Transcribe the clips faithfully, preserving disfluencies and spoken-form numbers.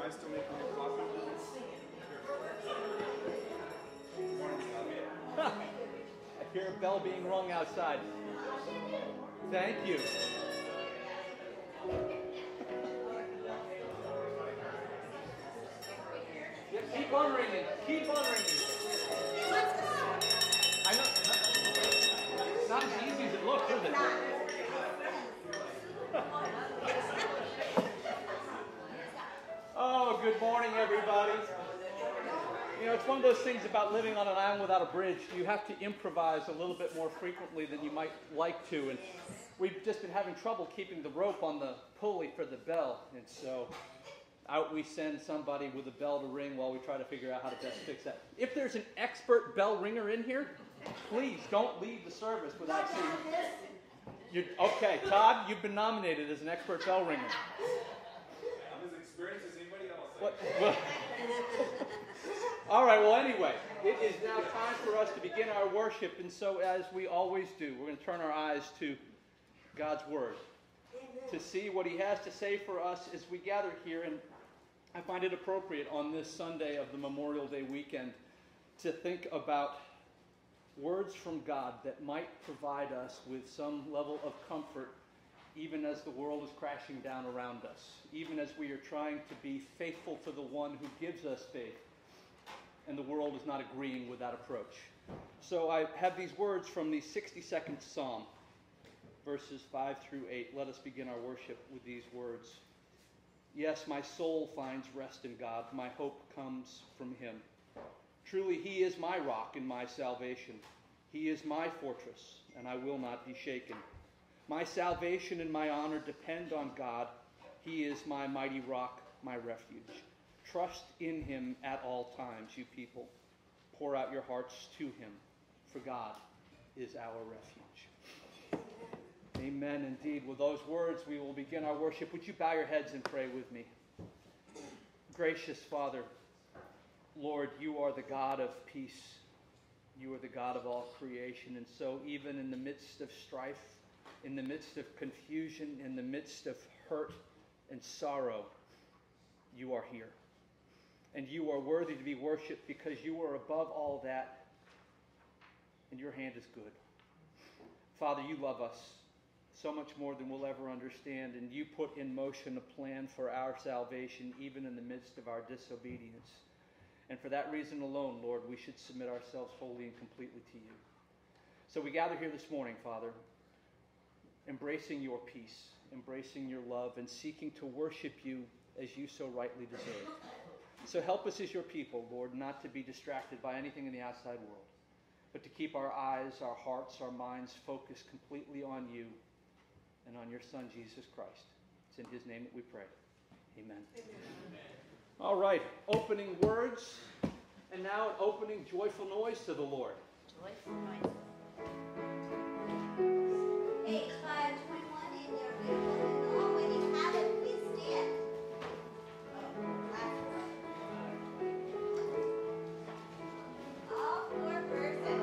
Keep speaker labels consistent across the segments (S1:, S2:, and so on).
S1: guys still making your coffee?
S2: I hear a bell being rung outside. Thank you. Yeah, keep on ringing. Keep on ringing. I know. It's not as easy as it looks, is it? Oh, good morning, everybody. You know, it's one of those things about living on an island without a bridge. You have to improvise a little bit more frequently than you might like to. And we've just been having trouble keeping the rope on the pulley for the bell. And so out we send somebody with a bell to ring while we try to figure out how to best fix that. If there's an expert bell ringer in here, please don't leave the service without seeing. You're, okay, Todd, you've been nominated as an expert bell ringer.
S1: I'm as experienced as anybody else.
S2: What? Well, all right, well, anyway, it is now time for us to begin our worship, and so as we always do, we're going to turn our eyes to God's Word to see what He has to say for us as we gather here. And I find it appropriate on this Sunday of the Memorial Day weekend to think about words from God that might provide us with some level of comfort even as the world is crashing down around us, even as we are trying to be faithful to the one who gives us faith, and the world is not agreeing with that approach. So I have these words from the sixty-second Psalm, verses five through eight. Let us begin our worship with these words. Yes, my soul finds rest in God. My hope comes from Him. Truly, He is my rock and my salvation. He is my fortress, and I will not be shaken. My salvation and my honor depend on God. He is my mighty rock, my refuge. Trust in Him at all times, you people. Pour out your hearts to Him, for God is our refuge. Amen, indeed. With those words, we will begin our worship. Would you bow your heads and pray with me? Gracious Father, Lord, you are the God of peace. You are the God of all creation. And so even in the midst of strife, in the midst of confusion, in the midst of hurt and sorrow, you are here. And you are worthy to be worshipped because you are above all that, and your hand is good. Father, you love us so much more than we'll ever understand, and you put in motion a plan for our salvation even in the midst of our disobedience. And for that reason alone, Lord, we should submit ourselves wholly and completely to you. So we gather here this morning, Father, embracing your peace, embracing your love, and seeking to worship you as you so rightly deserve. So help us as your people, Lord, not to be distracted by anything in the outside world, but to keep our eyes, our hearts, our minds focused completely on you and on your Son, Jesus Christ. It's in His name that we pray. Amen. Amen. All right, opening words, and now an opening joyful noise to the Lord.
S3: Joyful noise.
S4: Page five twenty-one in your beautiful hymnal. When you have it, please stand. Oh, last one. All four verses.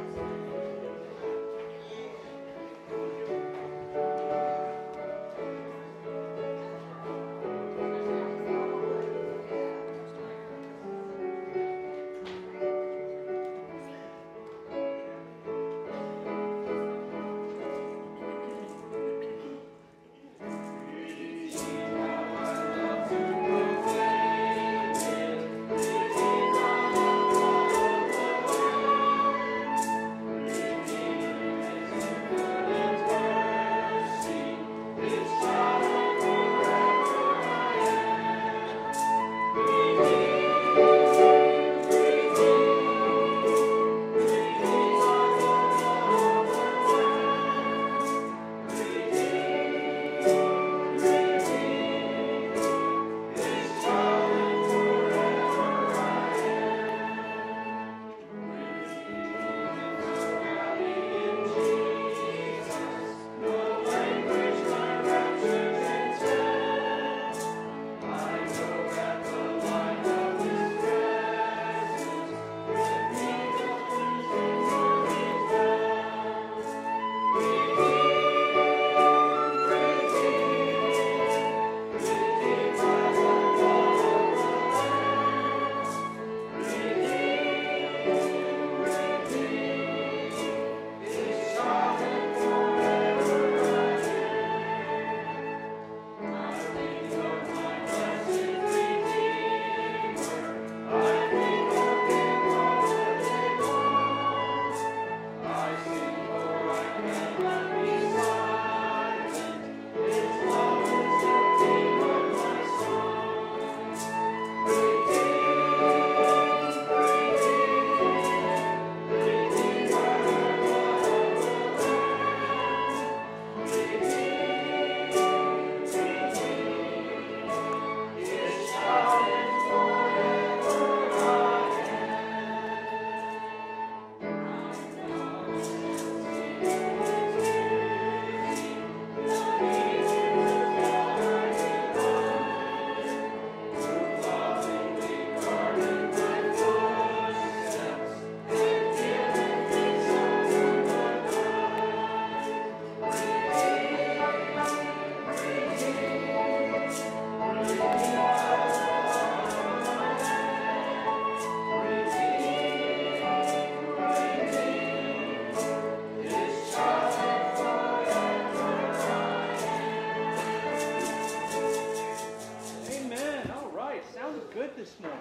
S2: good this morning.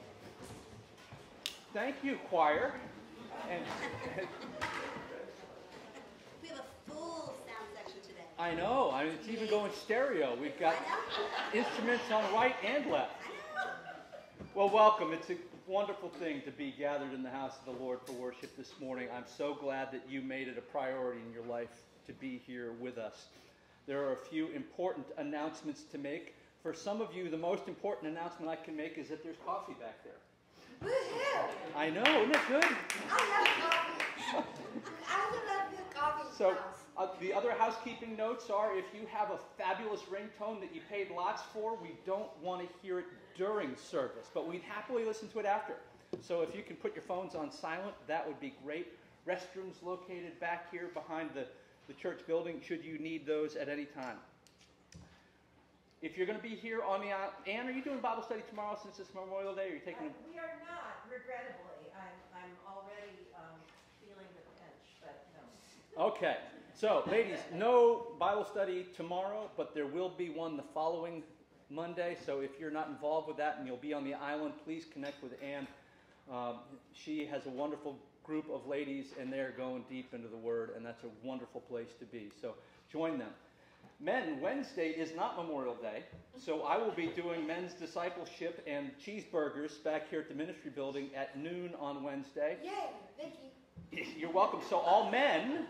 S2: Thank you, choir. And, and
S4: We have a full sound section today.
S2: I know. I mean, it's even going stereo. We've got
S4: I know.
S2: instruments on right and left.
S4: I know.
S2: Well, welcome. It's a wonderful thing to be gathered in the house of the Lord for worship this morning. I'm so glad that you made it a priority in your life to be here with us. There are a few important announcements to make. For some of you, the most important announcement I can make is that there's coffee back there.
S4: Woohoo!
S2: I know, isn't it good?
S4: I love coffee. I love good coffee. in
S2: So,
S4: the house.
S2: uh, the other housekeeping notes are if you have a fabulous ringtone that you paid lots for, we don't want to hear it during service, but we'd happily listen to it after. So if you can put your phones on silent, that would be great. Restrooms located back here behind the, the church building, should you need those at any time. If you're going to be here on the aisle, Ann, are you doing Bible study tomorrow since it's Memorial Day? Or are you taking?
S3: Uh, we are not, regrettably. I'm, I'm already um, feeling the pinch, but no.
S2: Okay. So, ladies, no Bible study tomorrow, but there will be one the following Monday. So if you're not involved with that and you'll be on the island, please connect with Ann. Um, she has a wonderful group of ladies, and they're going deep into the Word, and that's a wonderful place to be. So join them. Men, Wednesday is not Memorial Day, so I will be doing men's discipleship and cheeseburgers back here at the ministry building at noon on Wednesday.
S4: Yay! Thank you.
S2: You're welcome. So all men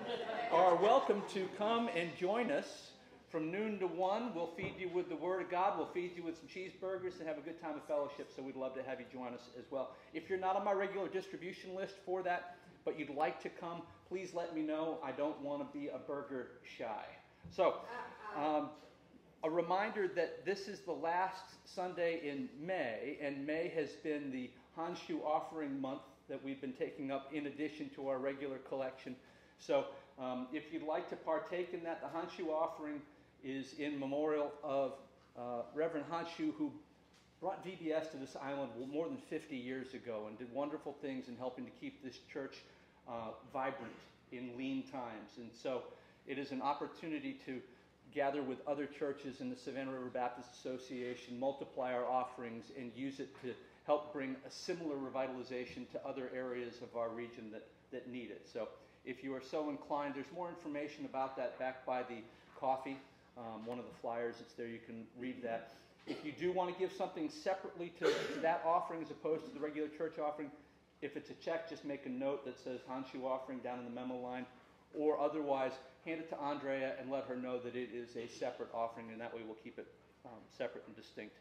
S2: are welcome to come and join us from noon to one. We'll feed you with the Word of God. We'll feed you with some cheeseburgers and have a good time of fellowship, so we'd love to have you join us as well. If you're not on my regular distribution list for that, but you'd like to come, please let me know. I don't want to be a burger shy. So, um, a reminder that this is the last Sunday in May, and May has been the Hanshu offering month that we've been taking up in addition to our regular collection. So, um, if you'd like to partake in that, the Hanshu offering is in memorial of uh, Reverend Hanshu, who brought V B S to this island more than fifty years ago and did wonderful things in helping to keep this church uh, vibrant in lean times. And so it is an opportunity to gather with other churches in the Savannah River Baptist Association, multiply our offerings, and use it to help bring a similar revitalization to other areas of our region that, that need it. So if you are so inclined, there's more information about that back by the coffee. Um, one of the flyers that's there, you can read that. If you do want to give something separately to, to that offering as opposed to the regular church offering, if it's a check, just make a note that says Hanshu offering down in the memo line, or otherwise hand it to Andrea and let her know that it is a separate offering, and that way we'll keep it um, separate and distinct.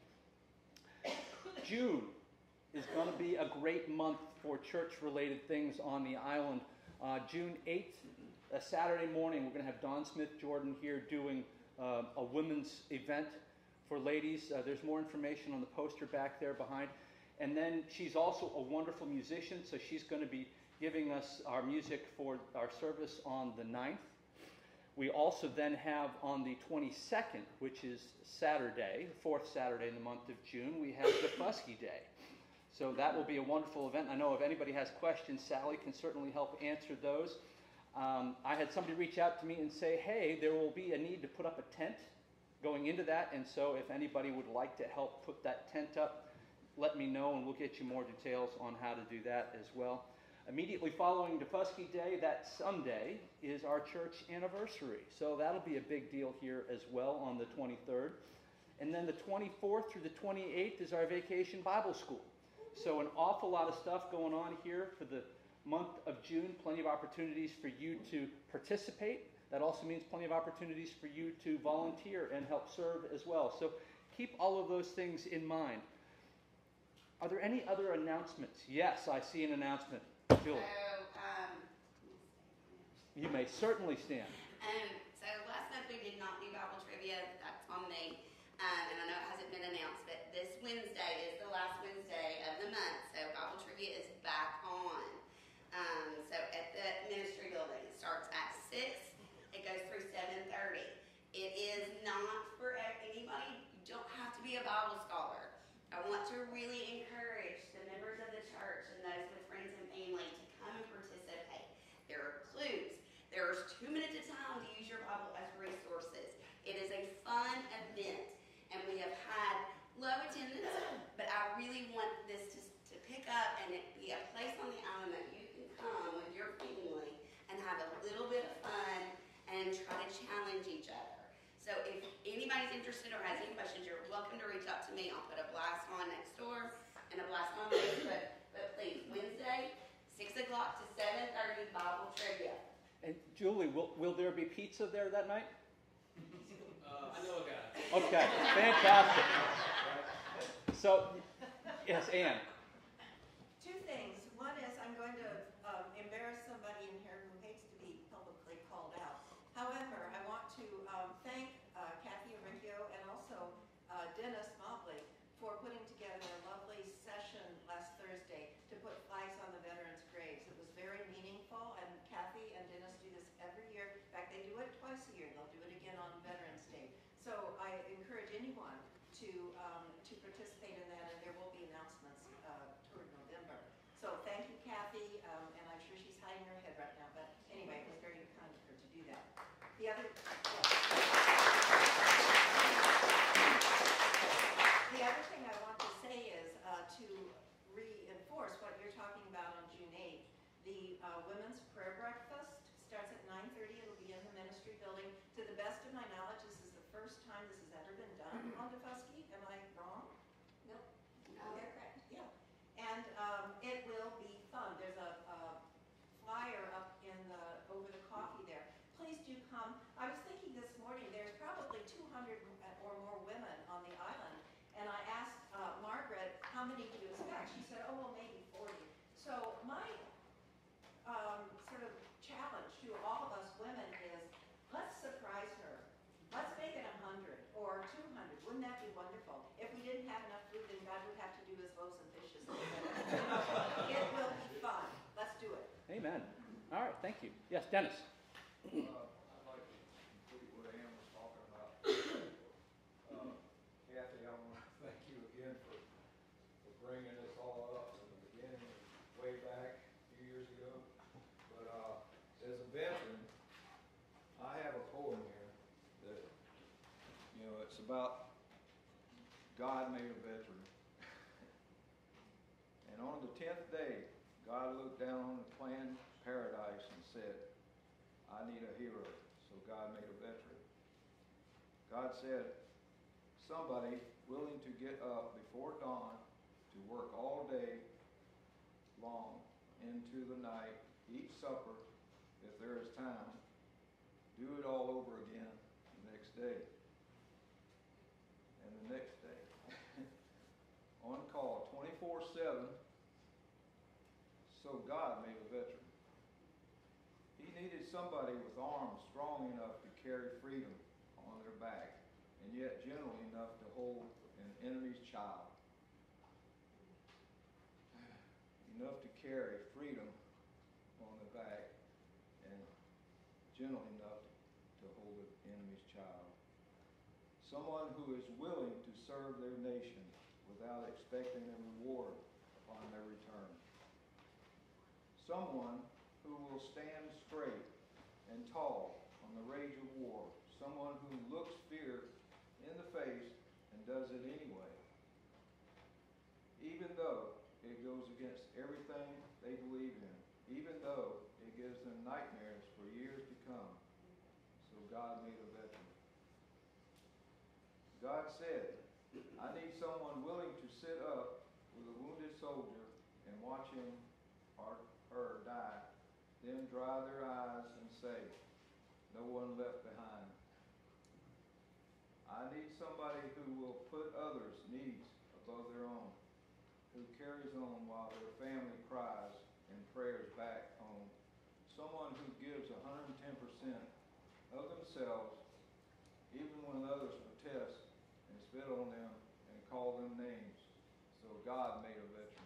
S2: June is going to be a great month for church-related things on the island. Uh, June eighth, a Saturday morning, we're going to have Dawn Smith Jordan here doing uh, a women's event for ladies. Uh, there's more information on the poster back there behind. And then she's also a wonderful musician, so she's going to be giving us our music for our service on the ninth. We also then have on the twenty-second, which is Saturday, the fourth Saturday in the month of June, we have the Fusky Day. So that will be a wonderful event. I know if anybody has questions, Sally can certainly help answer those. Um, I had somebody reach out to me and say, hey, there will be a need to put up a tent going into that, and so if anybody would like to help put that tent up, let me know, and we'll get you more details on how to do that as well. Immediately following Defusky Day, that Sunday, is our church anniversary. So that'll be a big deal here as well on the twenty-third. And then the twenty-fourth through the twenty-eighth is our Vacation Bible School. So an awful lot of stuff going on here for the month of June. Plenty of opportunities for you to participate. That also means plenty of opportunities for you to volunteer and help serve as well. So keep all of those things in mind. Are there any other announcements? Yes, I see an announcement. Julie.
S5: So, um,
S2: You may certainly stand.
S5: um, so last month we did not do Bible trivia. That's on me. Um, and I know it hasn't been announced, but this Wednesday is the last Wednesday of the month. So Bible trivia is back on. Um, so at the ministry building, it starts at six. It goes through seven thirty. It is not for anybody. You don't have to be a Bible scholar. I want to really encourage the members of the church and those with friends and family to come and participate. There are clues. There's two minutes of time to use your Bible as resources. to me. I'll put a blast on next door and a blast on Facebook. But please, Wednesday, six o'clock to seven thirty, Bible trivia.
S2: And Julie, will, will there be pizza there that night?
S6: Uh, I know a guy.
S2: Okay, fantastic. So, yes, Ann.
S3: Two things. One is I'm going to um, embarrass somebody in here who hates to be publicly called out. However, I want to um, thank uh, Kathy Arricchio and also uh, Dennis Mobley for putting together a lovely session last Thursday to put flags on the veterans' graves. It was very meaningful, and Kathy and Dennis do this every year. In fact, they do it twice a year. They'll do it again on Veterans Day. So I encourage anyone to um, to participate in that, and there will be announcements uh, toward November. So thank you, Kathy, um, and I'm sure she's hiding her head right now. But anyway, it was very kind of her to do that. The other, yeah. The other thing I want to say is uh, to reinforce what you're talking about on June eighth. The uh, Women's Prayer Breakfast starts at nine thirty. It'll be in the ministry building. To the best of my knowledge, this is the first time this has ever been done on Defusky. Am I wrong?
S5: Nope. No, you're correct.
S3: Yeah. And um, it will be fun. There's a, a flyer up in the over the coffee there. Please do come. I was thinking this morning there's probably two hundred or more women on the island, and I asked uh, Margaret how many do you expect. She said, oh well, maybe forty. So my um, sort of challenge to all of us women is let's surprise her. Let's make it a hundred or two hundred. Wouldn't that be wonderful? If we didn't have enough food, then God would have to do his loaves and fishes. It will be fun. Let's do it.
S2: Amen. All right, thank you. Yes, Dennis.
S7: Uh, I'd like to complete what Ann was talking about. Uh, Kathy, I want to thank you again for, for bringing this all up in the beginning, way back a few years ago. But uh, as a veteran, I have a poem here that, you know, it's about God made a veteran. And on the tenth day, God looked down on the planned paradise and said, I need a hero, so God made a veteran. God said, somebody willing to get up before dawn to work all day long into the night, eat supper if there is time, do it all over again the next day, and the next day. On call twenty-four seven, so God made a veteran. He needed somebody with arms strong enough to carry freedom on their back, and yet gentle enough to hold an enemy's child. Enough to carry freedom on the back, and gentle enough to hold an enemy's child. Someone who is willing to serve their nation without expecting a reward upon their return. Someone who will stand straight and tall on the rage of war. Someone who looks fear in the face and does it anyway, even though it goes against everything they believe in, even though it gives them nightmares for years to come. So God made a veteran. God said, I need someone willing to sit up with a wounded soldier and watch him or her die, then dry their eyes and say, no one left behind. I need somebody who will put others' needs above their own, who carries on while their family cries and prayers back home. Someone who gives one hundred ten percent of themselves even when others protest and spit on them and call them names. So God made a veteran.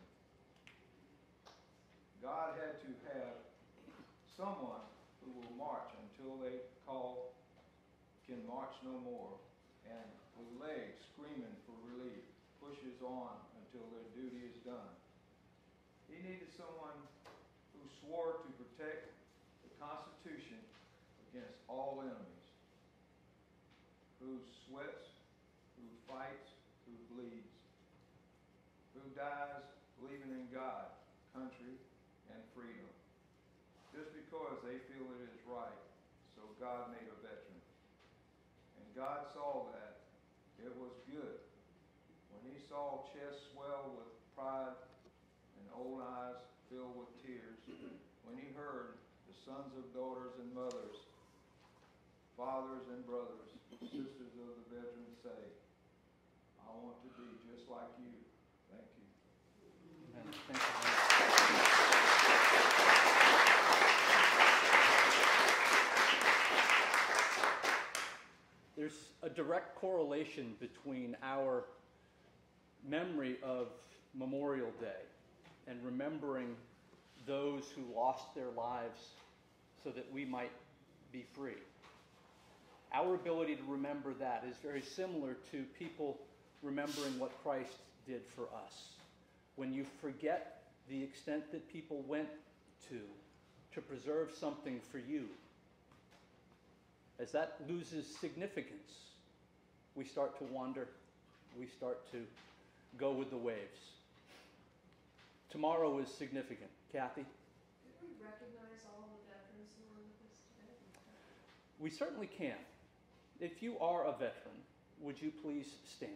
S7: God had to have someone who will march until they call, can march no more, and with legs screaming for relief, pushes on until their duty is done. He needed someone who swore to protect the Constitution against all enemies, who sweats, who fights, who bleeds, who dies believing in God, country, and freedom, just because they feel it is right. So God made a veteran. And God saw that it was good. When When he saw chests swell with pride and old eyes filled with tears, when he heard the sons of daughters and mothers, fathers and brothers, sisters of the veterans say, I want to be just like you. Thank you.
S2: Amen. Thank you. There's a direct correlation between our memory of Memorial Day and remembering those who lost their lives so that we might be free. Our ability to remember that is very similar to people remembering what Christ did for us. When you forget the extent that people went to to preserve something for you, as that loses significance, we start to wander, we start to go with the waves. Tomorrow is significant. Kathy?
S8: Could we recognize all the veterans who are with us today?
S2: We certainly can. If you are a veteran, would you please stand?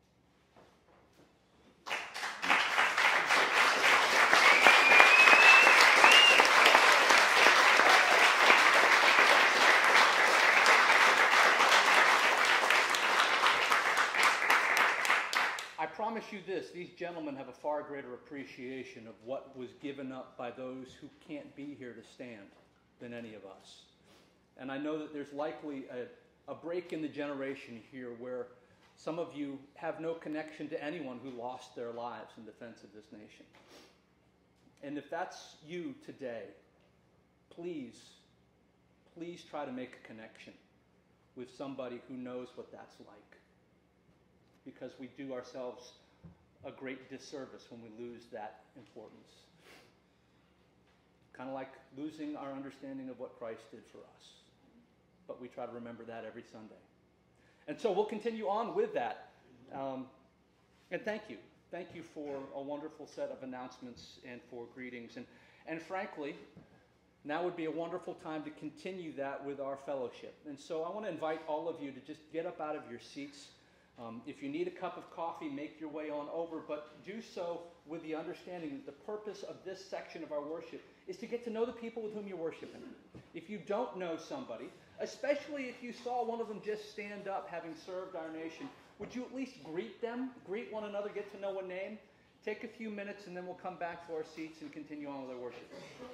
S2: I promise you this, these gentlemen have a far greater appreciation of what was given up by those who can't be here to stand than any of us. And I know that there's likely a, a break in the generation here where some of you have no connection to anyone who lost their lives in defense of this nation. And if that's you today, please, please try to make a connection with somebody who knows what that's like. Because we do ourselves a great disservice when we lose that importance. Kind of like losing our understanding of what Christ did for us. But we try to remember that every Sunday. And so we'll continue on with that. Um, and thank you. Thank you for a wonderful set of announcements and for greetings. And, and frankly, now would be a wonderful time to continue that with our fellowship. And so I want to invite all of you to just get up out of your seats. Um, if you need a cup of coffee, make your way on over, but do so with the understanding that the purpose of this section of our worship is to get to know the people with whom you're worshiping. If you don't know somebody, especially if you saw one of them just stand up having served our nation, would you at least greet them, greet one another, get to know a name? Take a few minutes and then we'll come back to our seats and continue on with our worship.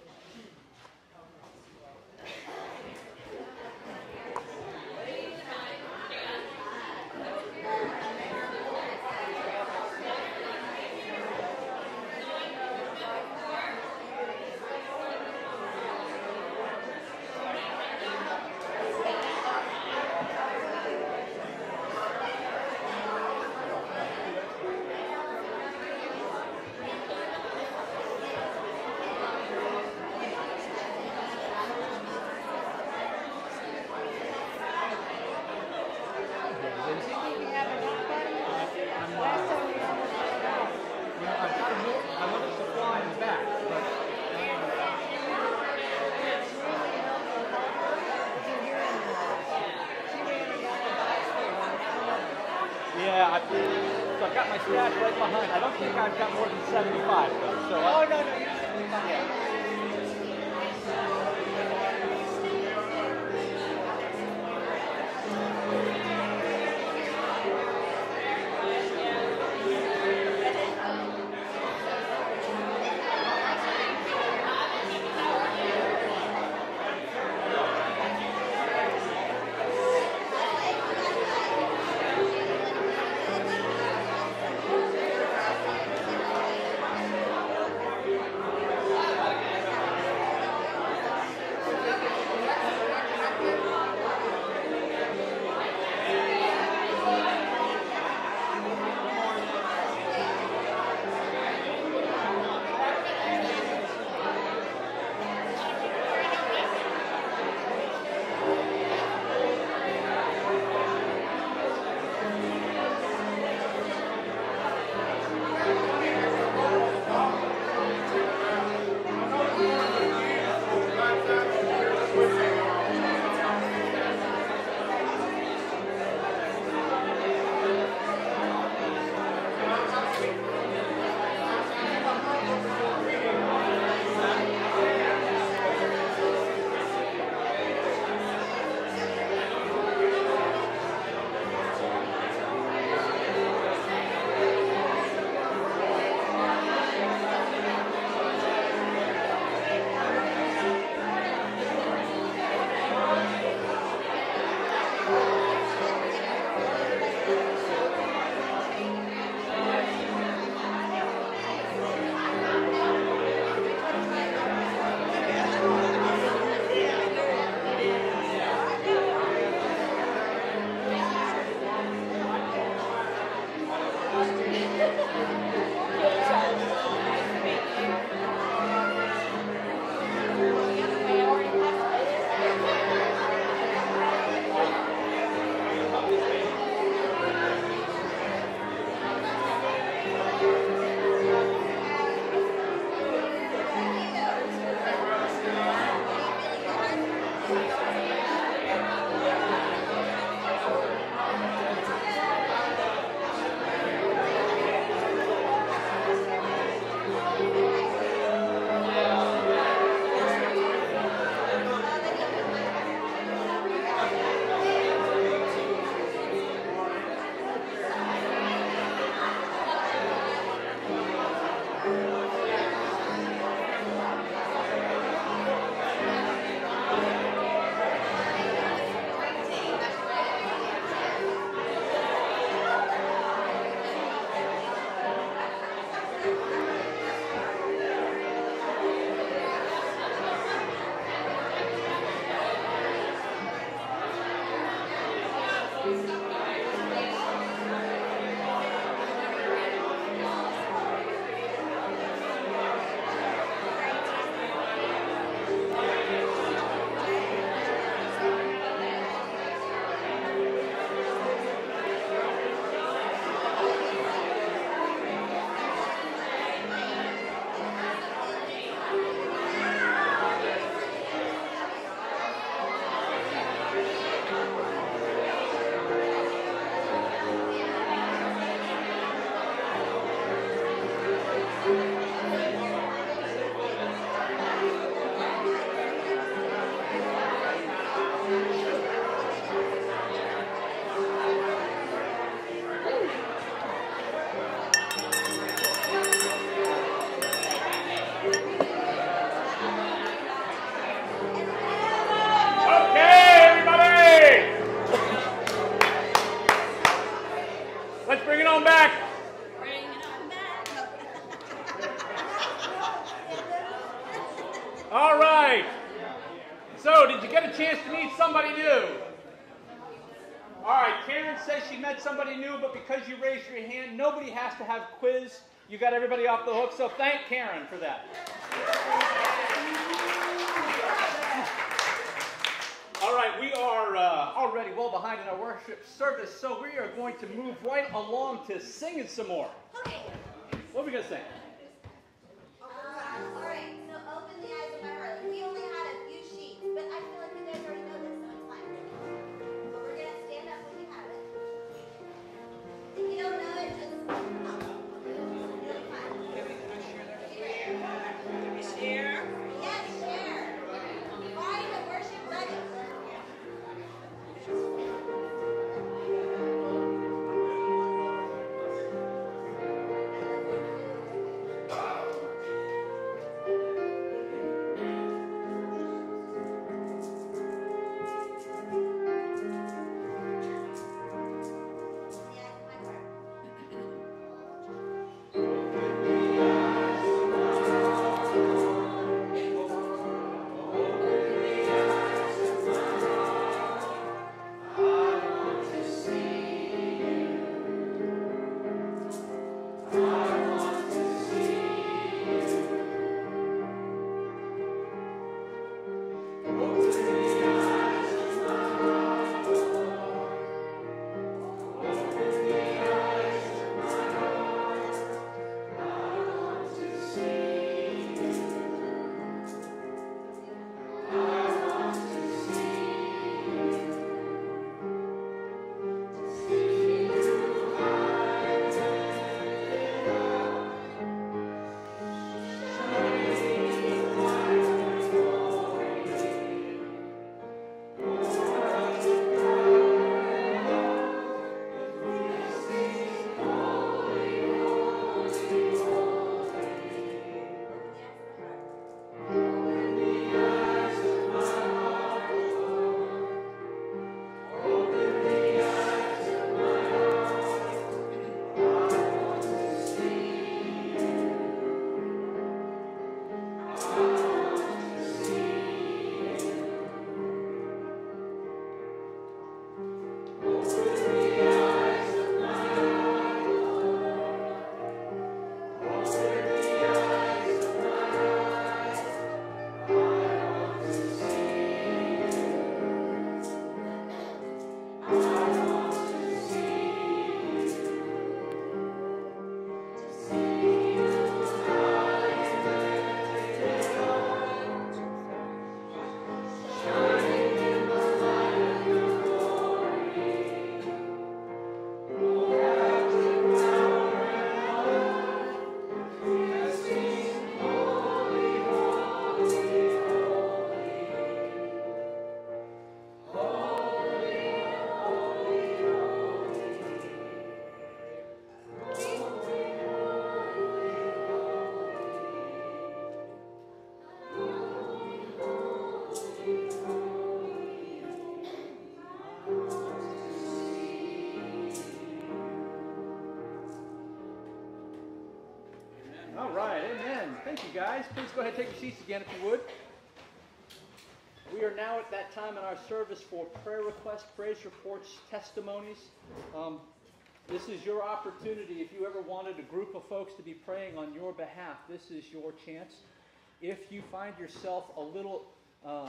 S2: Yeah, I, so I've got my stash right behind. I don't think I've got more than seventy-five, though. So oh, no, no, you're seventy-five. Yeah. it on back.
S5: Bring it on back.
S2: All right. So, did you get a chance to meet somebody new? All right, Karen says she met somebody new, but because you raised your hand, nobody has to have a quiz. You got everybody off the hook, so thank Karen for that. All right, we are uh, already well behind in our worship service, so we are going to move right along to singing some more.
S4: Okay.
S2: What are we going to sing?
S4: Uh, all right, so open the eyes of my heart. We only had a few sheets, but I feel like you guys already know this, so it's fine. But we're going to stand up when you have it. If you don't know it, just... Really fun.
S3: Can we share?
S4: Yes, share. Find a worship buddy.
S2: All right, amen. Thank you, guys. Please go ahead and take your seats again, if you would. We are now at that time in our service for prayer requests, praise reports, testimonies. Um, this is your opportunity. If you ever wanted a group of folks to be praying on your behalf, this is your chance. If you find yourself a little, uh,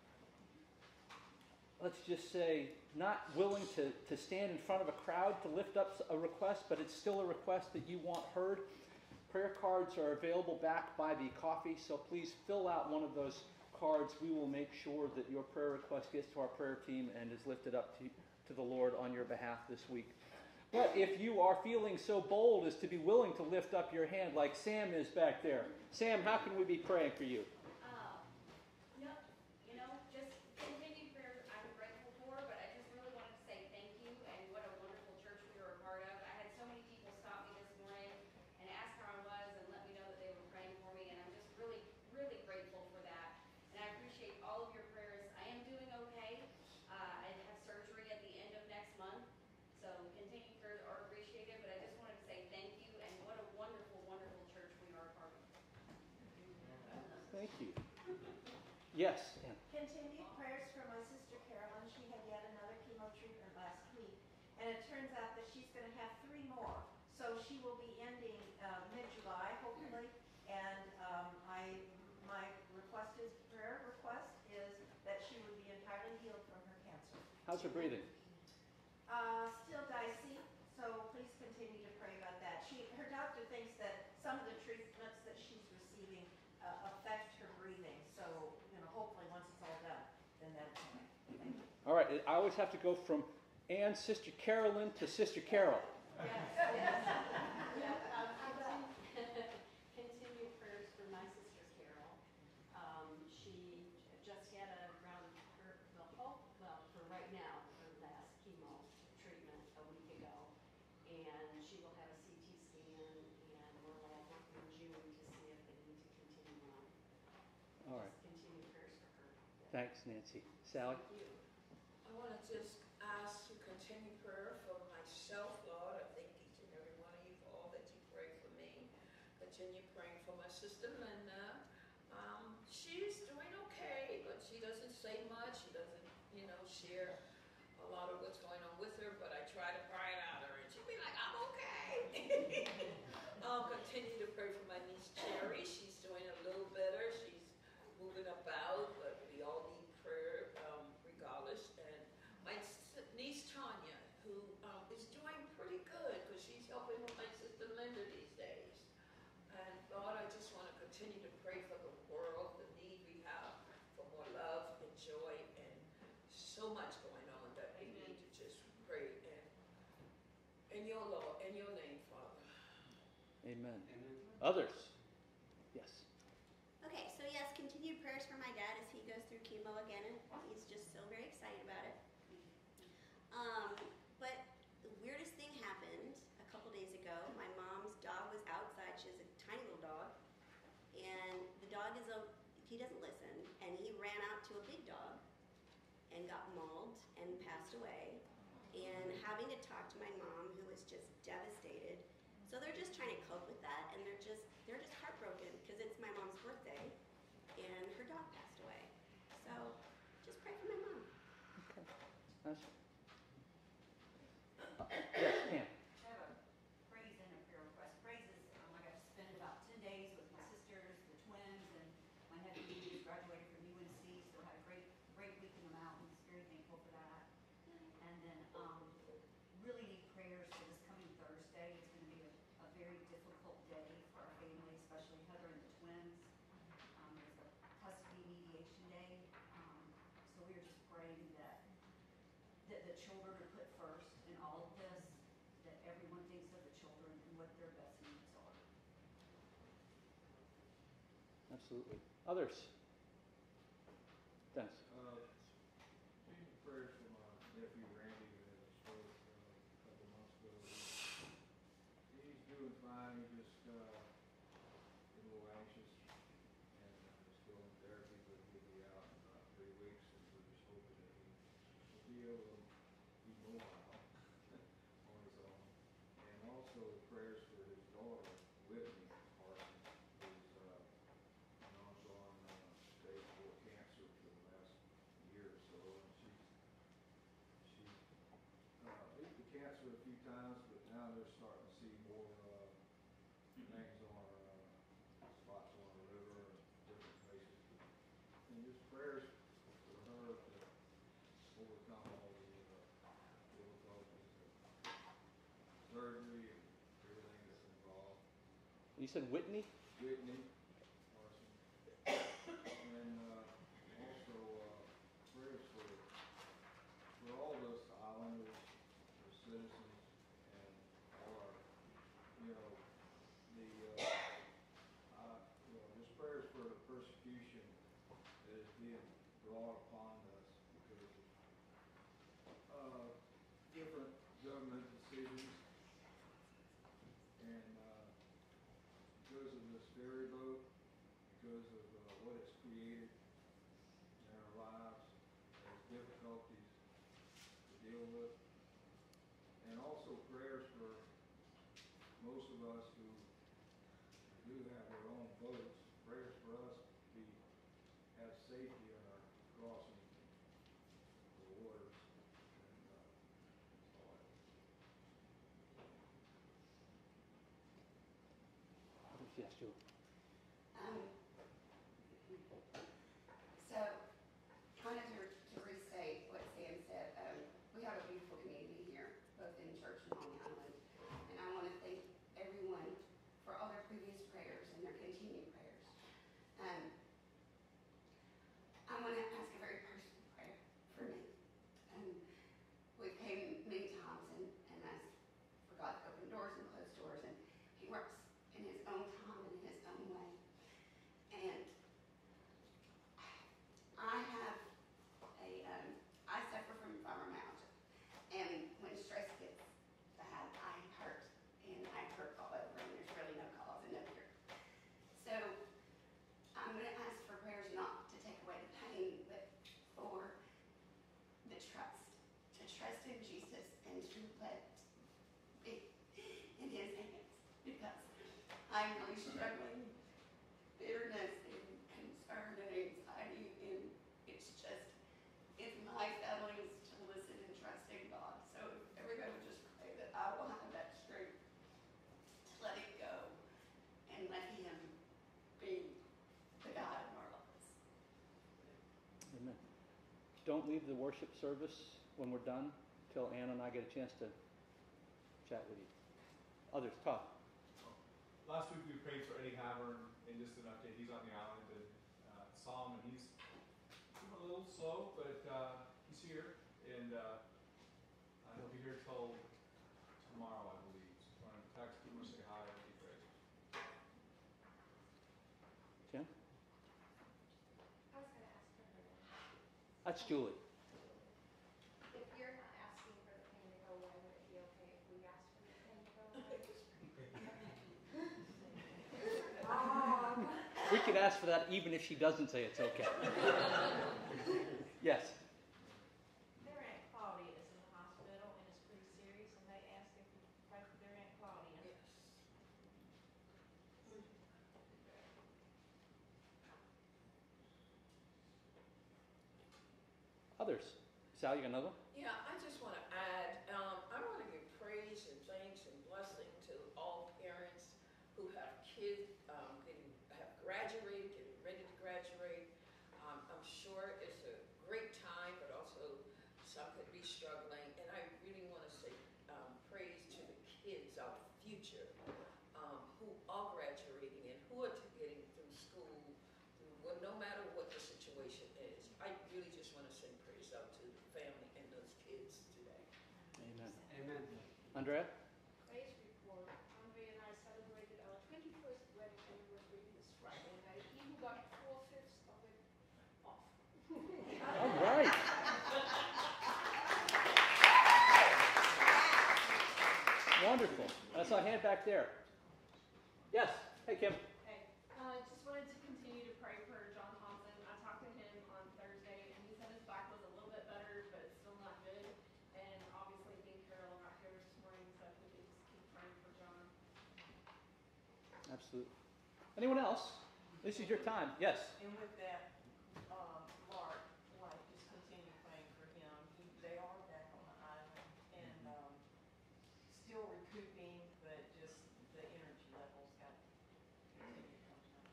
S2: let's just say, not willing to, to stand in front of a crowd to lift up a request, but it's still a request that you want heard, prayer cards are available back by the coffee, so please fill out one of those cards. We will make sure that your prayer request gets to our prayer team and is lifted up to, to the Lord on your behalf this week. But if you are feeling so bold as to be willing to lift up your hand like Sam is back there, Sam, how can we be praying for you?
S9: Uh, no, you know, just continued prayers I'm grateful for, but I just really wanted to say thank you and what a wonderful church we were a part of. I had so many people stop me this morning and ask how I was and let me know that they were praying for me, and I'm just really, really grateful for that. And I appreciate all of your prayers. I am doing okay. Uh, I have surgery at the end of next month, so continued prayers are appreciated, but I just
S2: Thank you. Yes, Ann.
S3: Continued prayers for my sister Carolyn. She had yet another chemo treatment last week, and it turns out that she's going to have three more. So she will be ending uh, mid-July, hopefully. And um, I, my request is, prayer request is that she would be entirely healed from her cancer.
S2: How's her breathing?
S3: Uh, still dicey, so please continue to pray about that. She, her doctor thinks that some of the treatments that she's receiving uh, affect her breathing. So, you know, hopefully once it's all done, then that's all right. Thank you.
S2: All right, I always have to go from Ann's sister Carolyn to Sister Carol.
S3: Yes, yes.
S10: Yeah, um, continue, continue prayers for my sister Carol. Um, she just had a round, her, well, hope, well, for right now, her last chemo treatment a week ago. And she will have a C T scan, and we're all working in June to see if they need to continue on.
S2: All right.
S10: Just continue prayers for her.
S2: Thanks, Nancy. Sally?
S10: Thank you.
S11: I want to just ask to continue prayer for myself, Lord. I thank each and every one of you for all that you pray for me. Continue praying for my sister Linda. Um, she's doing okay, but she doesn't say much. She doesn't, you know, share a lot of what's going on with her, but I try to pry it out of her, and she'll be like, I'm okay. I'll continue to pray for my niece Cherry. She's doing a little better. She's moving about, but we all need prayer um, regardless. And my niece Tanya, who um, is doing pretty good because she's helping with my sister Linda these days. And Lord, I just want to continue to pray for the world, the need we have for more love and joy, and so much going on that we need to just pray in, in your Lord, in your name, Father.
S2: Amen. Others? Yes.
S5: Okay, so yes, continued prayers for my dad as he goes through chemo again, and he's just so very excited about it. Um, but the weirdest thing happened a couple days ago. My mom's dog was outside. She has a tiny little dog, and the dog is a he doesn't listen, and he ran out to a big dog and got mauled and passed away. And having to talk to my mom, who was just devastated. So they're just trying to cope with that, and they're just they're just heartbroken because it's my mom's birthday, and her dog passed away. So just pray for my mom.
S2: Okay. That's, uh, yes, Pam.
S12: I have a praise and a prayer request. Praise is, um, I got to spend about ten days with my sisters, the twins, and my nephew who graduated from U N C, so I had a great, great week in the mountains. Very thankful for that. And then, um, really need prayers for this coming Thursday. It's going to be a, a very difficult day for our family, especially Heather and the twins. Um, it's a custody mediation day, um, so we are just praying that that the children are put first in all of this, that everyone thinks of the children and what their best needs are.
S2: Absolutely. Others? Dennis?
S7: Uh, prayers for my nephew Randy who had a stroke uh, a couple months ago. He's doing fine. He just uh, a little anxious and uh, is still in therapy, but he'll be out in about three weeks, and we're just hoping that he will be able to be mobile on his own. And also prayers for his daughter, Whitney Parsons, who's uh, been undergone uh, stage four cancer for the last year or so, and she's she's uh, beat the cancer a few times, but now they're starting to see more uh, things on her, uh, spots on her liver and different places. And just prayers for her to overcome all the uh, difficulties of surgery and everything that's involved.
S2: You said Whitney?
S7: Whitney Parsons. And uh, also uh, prayers for, for all of us islanders, the citizens, and all our, you know, the, uh, uh, you know, just prayers for the persecution that is being brought upon us because of uh, different government decisions. And uh, because of this ferry boat, because of uh, what it's created in our lives, as difficulties to deal with. And also prayers for most of us who do have our own boats, prayers for us to be safety on our crossing the waters. And, uh, all that.
S2: Yes, Julie.
S5: Um, so, kind of to, to restate what Sam said, um, we have a beautiful community here, both in church and on the island. And I want to thank everyone for all their previous prayers and their continued prayers. Um, I want to ask a very personal prayer for me. Um, we've came many times and, and asked for God to open doors and close doors, and He works in His own time and in His own way. And I have a, um, I suffer from fibromyalgia. And when stress gets bad, I hurt. And I hurt all over, and there's really no cause and no cure. So I'm going to ask for prayers not to take away the pain, but for the trust. To trust in Jesus and to let be in His hands. Because I'm really struggling. Bitterness and concern and anxiety, and it's just, it's my failing to listen and trust in God. So if everybody would just pray that I will have that strength to let it go and let Him be the God of our lives.
S2: Amen. Don't leave the worship service when we're done till Ann and I get a chance to chat with you. Others, talk.
S1: Last week we prayed for Eddie Havern, and just an update, he's on the island, and uh, saw him, and he's a little slow, but uh, he's here, and uh, uh, he'll be here till tomorrow, I believe. So if you want to text him or say hi, that'd be great.
S2: Jim?
S8: I was gonna ask for her name.
S2: That's Julie.
S8: If you're not asking for the pain to go away, would it be okay if we asked for the pain to go away?
S2: We could ask for that even if she doesn't say it's okay. Yes.
S13: Their Aunt Claudia is in the hospital and it's pretty serious, and they asked if we could pray for their Aunt Claudia.
S11: Yes.
S2: Others. Sal, you got another one?
S11: Yeah, I just want to add, um, I want to give praise and thanks and blessing to all parents who have kids, um, getting, have graduated, getting ready to graduate. Um, I'm sure it's a great time, but also some could be struggling. And I really want to say, um, praise to the kids, our future, um, who are graduating and who are getting through school, through, well, no matter what the situation is. I really just want to send praise out to the family and those kids today.
S2: Amen.
S6: Amen.
S2: Andrea?
S8: Praise report, Andre and I celebrated our twenty-first wedding anniversary this Friday night. He who got four-fifths of it off.
S2: All right. Wonderful. That's our hand back there. Yes. Hey, Kim.
S13: Hey, uh, just wanted to continue to pray for John Thompson. I talked to him on Thursday, and he said his back was a little bit better, but it's still not good. And obviously, me and Carol are not here this morning, so if we could just keep praying for John.
S2: Absolutely. Anyone else? This is your time. Yes.
S14: And with that, um, Mark, like, just continue praying for him. He, they are back on the island and, um, still recouping, but just the energy levels got to continue to come down.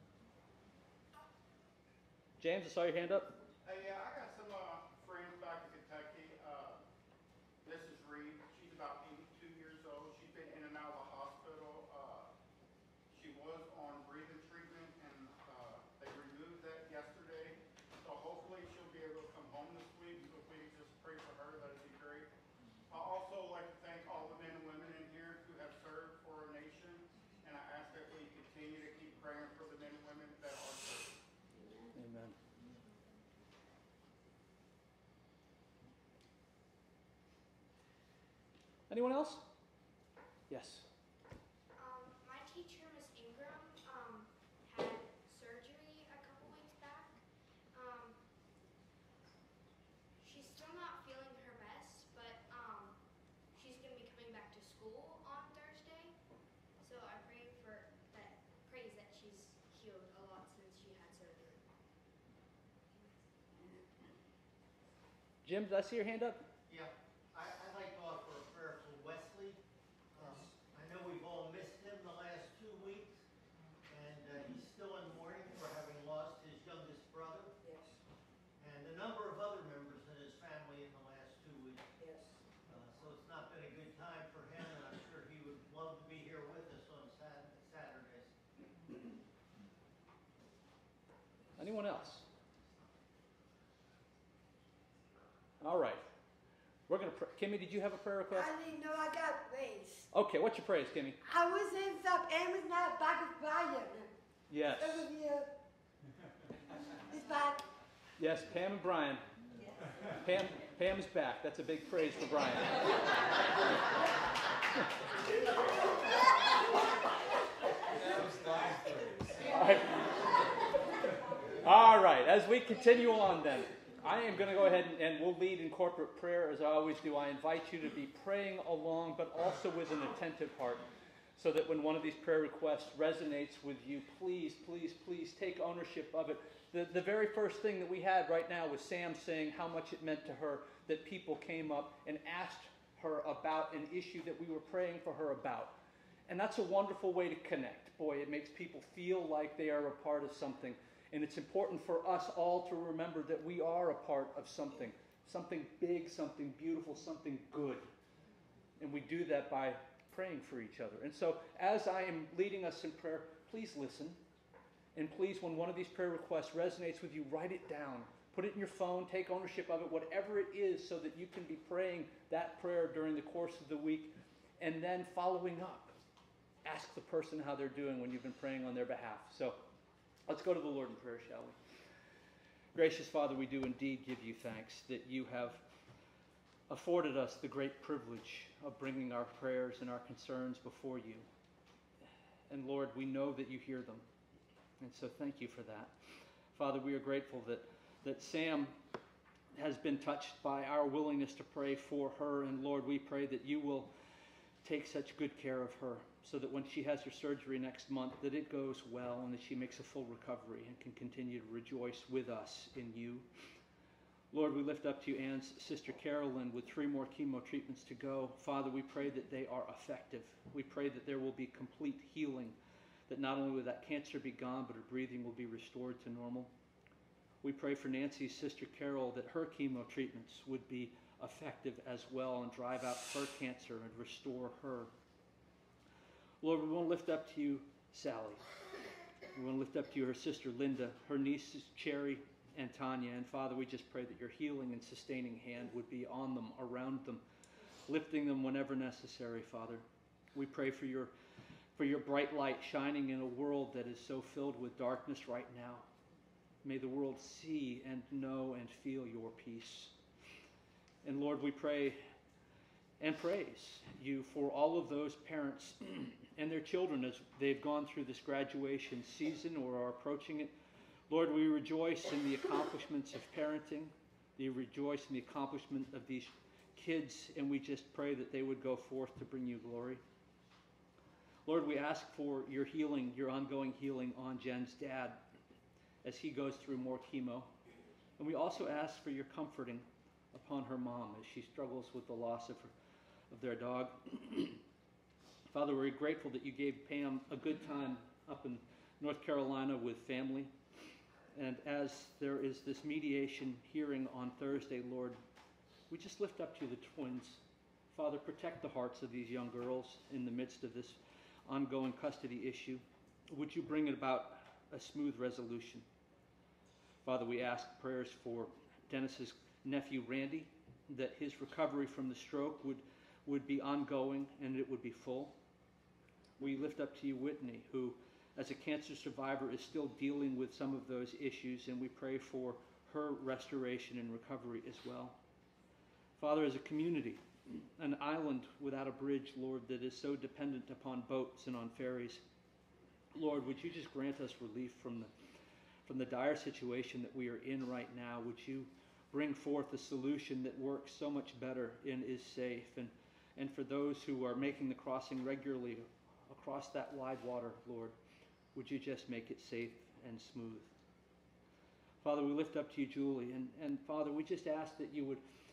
S2: James, I saw your hand up.
S15: Hey, yeah, I got some uh, friends back in Kentucky. Uh, Missus Reed, she's about eighty-two years old. She's been in and out of the hospital. Uh, she was on breathing treatment, and uh, they removed that yesterday. So hopefully she'll be able to come home this week. So if we could just pray for her, that'd be great. I also like to thank all the men and women in here who have served for our nation, and I ask that we continue to keep praying for the men and women that are serving.
S2: Amen. Anyone else? Yes.
S16: Um, my teacher, Miss Ingram, um, had surgery a couple weeks back. Um, she's still not feeling her best, but um, she's going to be coming back to school on Thursday. So I pray for that, praise that she's healed a lot since she had surgery.
S2: Jim, did I see your hand up?
S17: Yeah, I, I'd like to offer a prayer for Wesley. Um, I know we've all missed him the last two weeks, and uh, he's still in mourning for having lost his youngest brother.
S11: Yes,
S17: And a number of other members in his family in the last two weeks.
S11: yes.
S17: Uh, so it's not been a good time for him, and I'm sure he would love to be here with us on Sat- Saturdays.
S2: Anyone else? All right. We're going to pray. Kimmy, did you have a prayer request?
S18: I didn't know I got praise.
S2: Okay, what's your praise, Kimmy?
S18: I was in some Amos not back of Brian.
S2: Yes.
S18: Over here. It's back.
S2: Yes, Pam and Brian. Pam, Pam is back. That's a big praise for Brian. All right. All right, as we continue on then, I am going to go ahead and, and we'll lead in corporate prayer as I always do. I invite you to be praying along, but also with an attentive heart, so that when one of these prayer requests resonates with you, please, please, please take ownership of it. The, the very first thing that we had right now was Sam saying how much it meant to her that people came up and asked her about an issue that we were praying for her about. And that's a wonderful way to connect. Boy, it makes people feel like they are a part of something. And it's important for us all to remember that we are a part of something. Something big, something beautiful, something good. And we do that by praying for each other. And so as I am leading us in prayer, please listen. And please, when one of these prayer requests resonates with you, write it down. Put it in your phone, take ownership of it, whatever it is, so that you can be praying that prayer during the course of the week. And then following up, ask the person how they're doing when you've been praying on their behalf. So let's go to the Lord in prayer, shall we? Gracious Father, we do indeed give you thanks that you have afforded us the great privilege of bringing our prayers and our concerns before you. And Lord, we know that you hear them. And so thank you for that. Father, we are grateful that, that Sam has been touched by our willingness to pray for her. And Lord, we pray that you will take such good care of her, so that when she has her surgery next month, that it goes well and that she makes a full recovery and can continue to rejoice with us in you. Lord, we lift up to you Ann's sister Carolyn with three more chemo treatments to go. Father, we pray that they are effective. We pray that there will be complete healing, that not only will that cancer be gone, but her breathing will be restored to normal. We pray for Nancy's sister Carol that her chemo treatments would be effective as well and drive out her cancer and restore her. Lord, we want to lift up to you Sally. We want to lift up to you her sister Linda, her nieces Cherry and Tanya. And Father, we just pray that your healing and sustaining hand would be on them, around them, lifting them whenever necessary, Father. We pray for your, for your bright light shining in a world that is so filled with darkness right now. May the world see and know and feel your peace. And Lord, we pray and praise you for all of those parents and their children as they've gone through this graduation season or are approaching it. Lord, we rejoice in the accomplishments of parenting. We rejoice in the accomplishment of these kids, and we just pray that they would go forth to bring you glory. Lord, we ask for your healing, your ongoing healing on Jen's dad as he goes through more chemo. And we also ask for your comforting upon her mom as she struggles with the loss of, her, of their dog. Father, we're grateful that you gave Pam a good time up in North Carolina with family. And as there is this mediation hearing on Thursday, Lord, we just lift up to you the twins. Father, protect the hearts of these young girls in the midst of this ongoing custody issue. Would you bring about a smooth resolution? Father, we ask prayers for Dennis's nephew, Randy, that his recovery from the stroke would, would be ongoing and it would be full. We lift up to you Whitney, who as a cancer survivor is still dealing with some of those issues, and we pray for her restoration and recovery as well. Father, as a community, an island without a bridge, Lord, that is so dependent upon boats and on ferries, Lord, would you just grant us relief from the, from the dire situation that we are in right now? Would you bring forth a solution that works so much better and is safe? And, and for those who are making the crossing regularly across that wide water, Lord, would you just make it safe and smooth? Father, we lift up to you Julie, and, and Father, we just ask that you would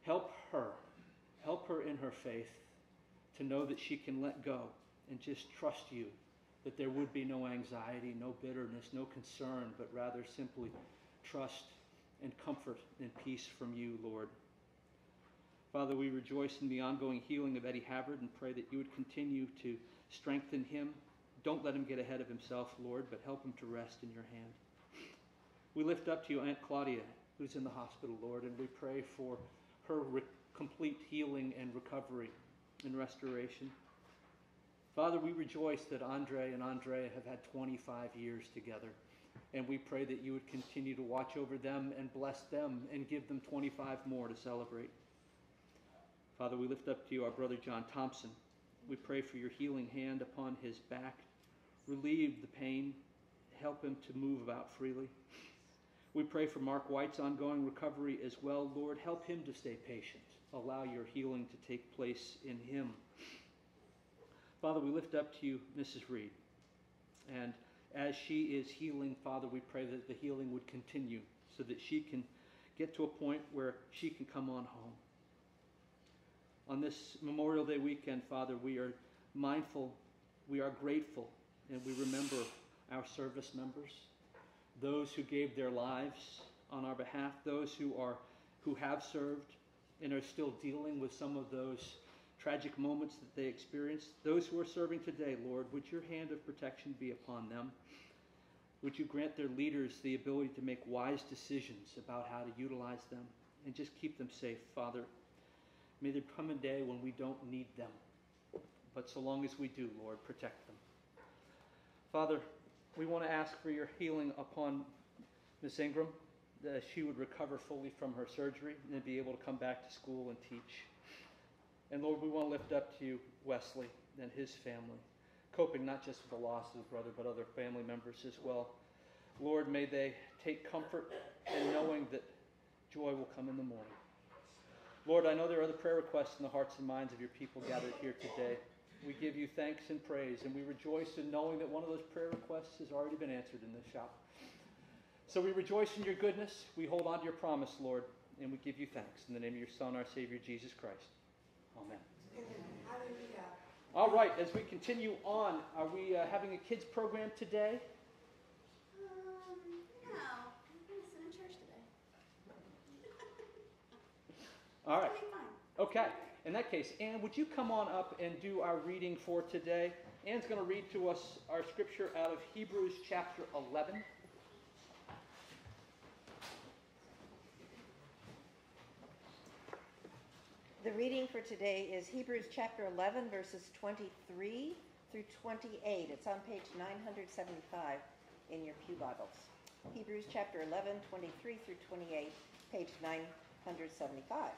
S2: Help her. Help her in her faith to know that she can let go and just trust you, that there would be no anxiety, no bitterness, no concern, but rather simply trust and comfort and peace from you, Lord. Father, we rejoice in the ongoing healing of Eddie Havard and pray that you would continue to strengthen him. Don't let him get ahead of himself, Lord, but help him to rest in your hand. We lift up to you Aunt Claudia, who's in the hospital, Lord, and we pray for her re- complete healing and recovery and restoration. Father, we rejoice that Andre and Andrea have had twenty-five years together, and we pray that you would continue to watch over them and bless them and give them twenty-five more to celebrate. Father, we lift up to you our brother John Thompson. We pray for your healing hand upon his back. Relieve the pain. Help him to move about freely. We pray for Mark White's ongoing recovery as well. Lord, help him to stay patient. Allow your healing to take place in him. Father, we lift up to you Missus Reed. And as she is healing, Father, we pray that the healing would continue so that she can get to a point where she can come on home. On this Memorial Day weekend, Father, we are mindful, we are grateful, and we remember our service members, those who gave their lives on our behalf, those who are who have served and are still dealing with some of those tragic moments that they experienced. Those who are serving today, Lord, would your hand of protection be upon them? Would you grant their leaders the ability to make wise decisions about how to utilize them and just keep them safe, Father? May there come a day when we don't need them. But so long as we do, Lord, protect them. Father, we want to ask for your healing upon Miss Ingram, that she would recover fully from her surgery and be able to come back to school and teach. And Lord, we want to lift up to you Wesley and his family, coping not just with the loss of a brother, but other family members as well. Lord, may they take comfort in knowing that joy will come in the morning. Lord, I know there are other prayer requests in the hearts and minds of your people gathered here today. We give you thanks and praise, and we rejoice in knowing that one of those prayer requests has already been answered in this shop. So we rejoice in your goodness. We hold on to your promise, Lord, and we give you thanks. In the name of your Son, our Savior, Jesus Christ. Amen.
S18: Hallelujah.
S2: All right, as we continue on, are we uh, having a kids program today?
S5: Um, no. I'm going to sit in church today.
S2: All right.
S5: It'll be fine.
S2: Okay. In that case, Ann, would you come on up and do our reading for today? Ann's going to read to us our scripture out of Hebrews chapter eleven.
S3: The reading for today is Hebrews chapter eleven, verses twenty-three through twenty-eight. It's on page nine seventy-five in your pew Bibles. Hebrews chapter eleven, twenty-three through twenty-eight, page nine seventy-five.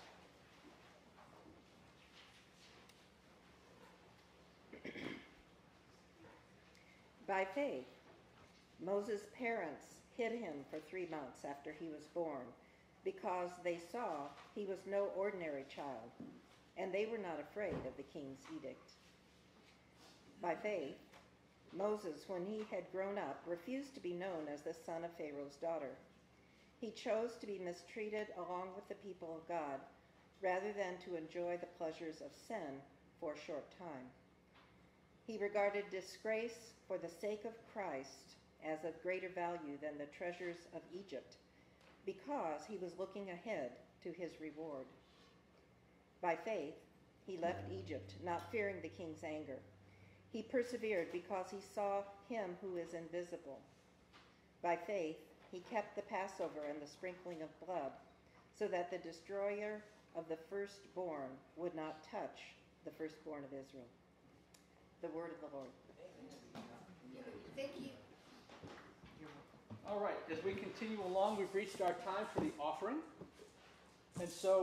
S3: By faith, Moses' parents hid him for three months after he was born, because they saw he was no ordinary child, and they were not afraid of the king's edict. By faith, Moses, when he had grown up, refused to be known as the son of Pharaoh's daughter. He chose to be mistreated along with the people of God, rather than to enjoy the pleasures of sin for a short time. He regarded disgrace for the sake of Christ as of greater value than the treasures of Egypt, because he was looking ahead to his reward. By faith, he left Egypt, not fearing the king's anger. He persevered because he saw him who is invisible. By faith, he kept the Passover and the sprinkling of blood, so that the destroyer of the firstborn would not touch the firstborn of Israel. The word of the Lord.
S5: Thank you.
S2: All right, as we continue along, we've reached our time for the offering. And so,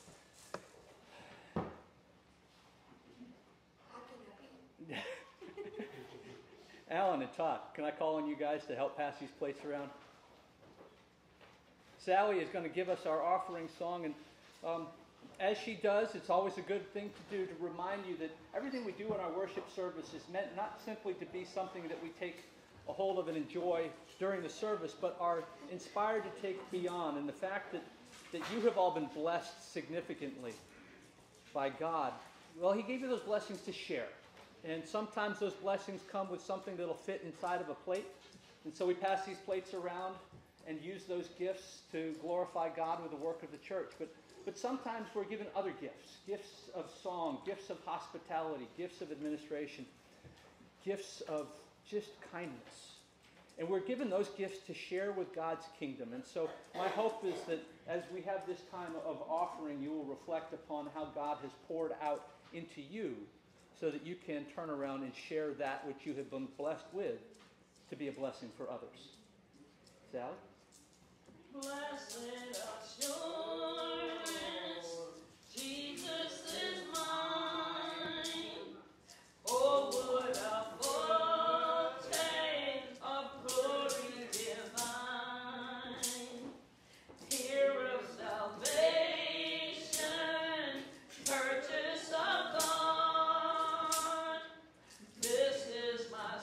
S2: Alan and Todd, can I call on you guys to help pass these plates around? Sally is going to give us our offering song, and um, as she does, it's always a good thing to do to remind you that everything we do in our worship service is meant not simply to be something that we take a hold of and enjoy during the service, but are inspired to take beyond. And the fact that that you have all been blessed significantly by God. Well, He gave you those blessings to share. And sometimes those blessings come with something that'll fit inside of a plate. And so we pass these plates around and use those gifts to glorify God with the work of the church. But, but sometimes we're given other gifts, gifts of song, gifts of hospitality, gifts of administration, gifts of just kindness. And we're given those gifts to share with God's kingdom. And so my hope is that as we have this time of offering, you will reflect upon how God has poured out into you so that you can turn around and share that which you have been blessed with to be a blessing for others. Sally?
S11: Blessed assurance, Jesus is mine. Oh, what a foretaste of glory divine. Here of salvation, purchase of God. This is my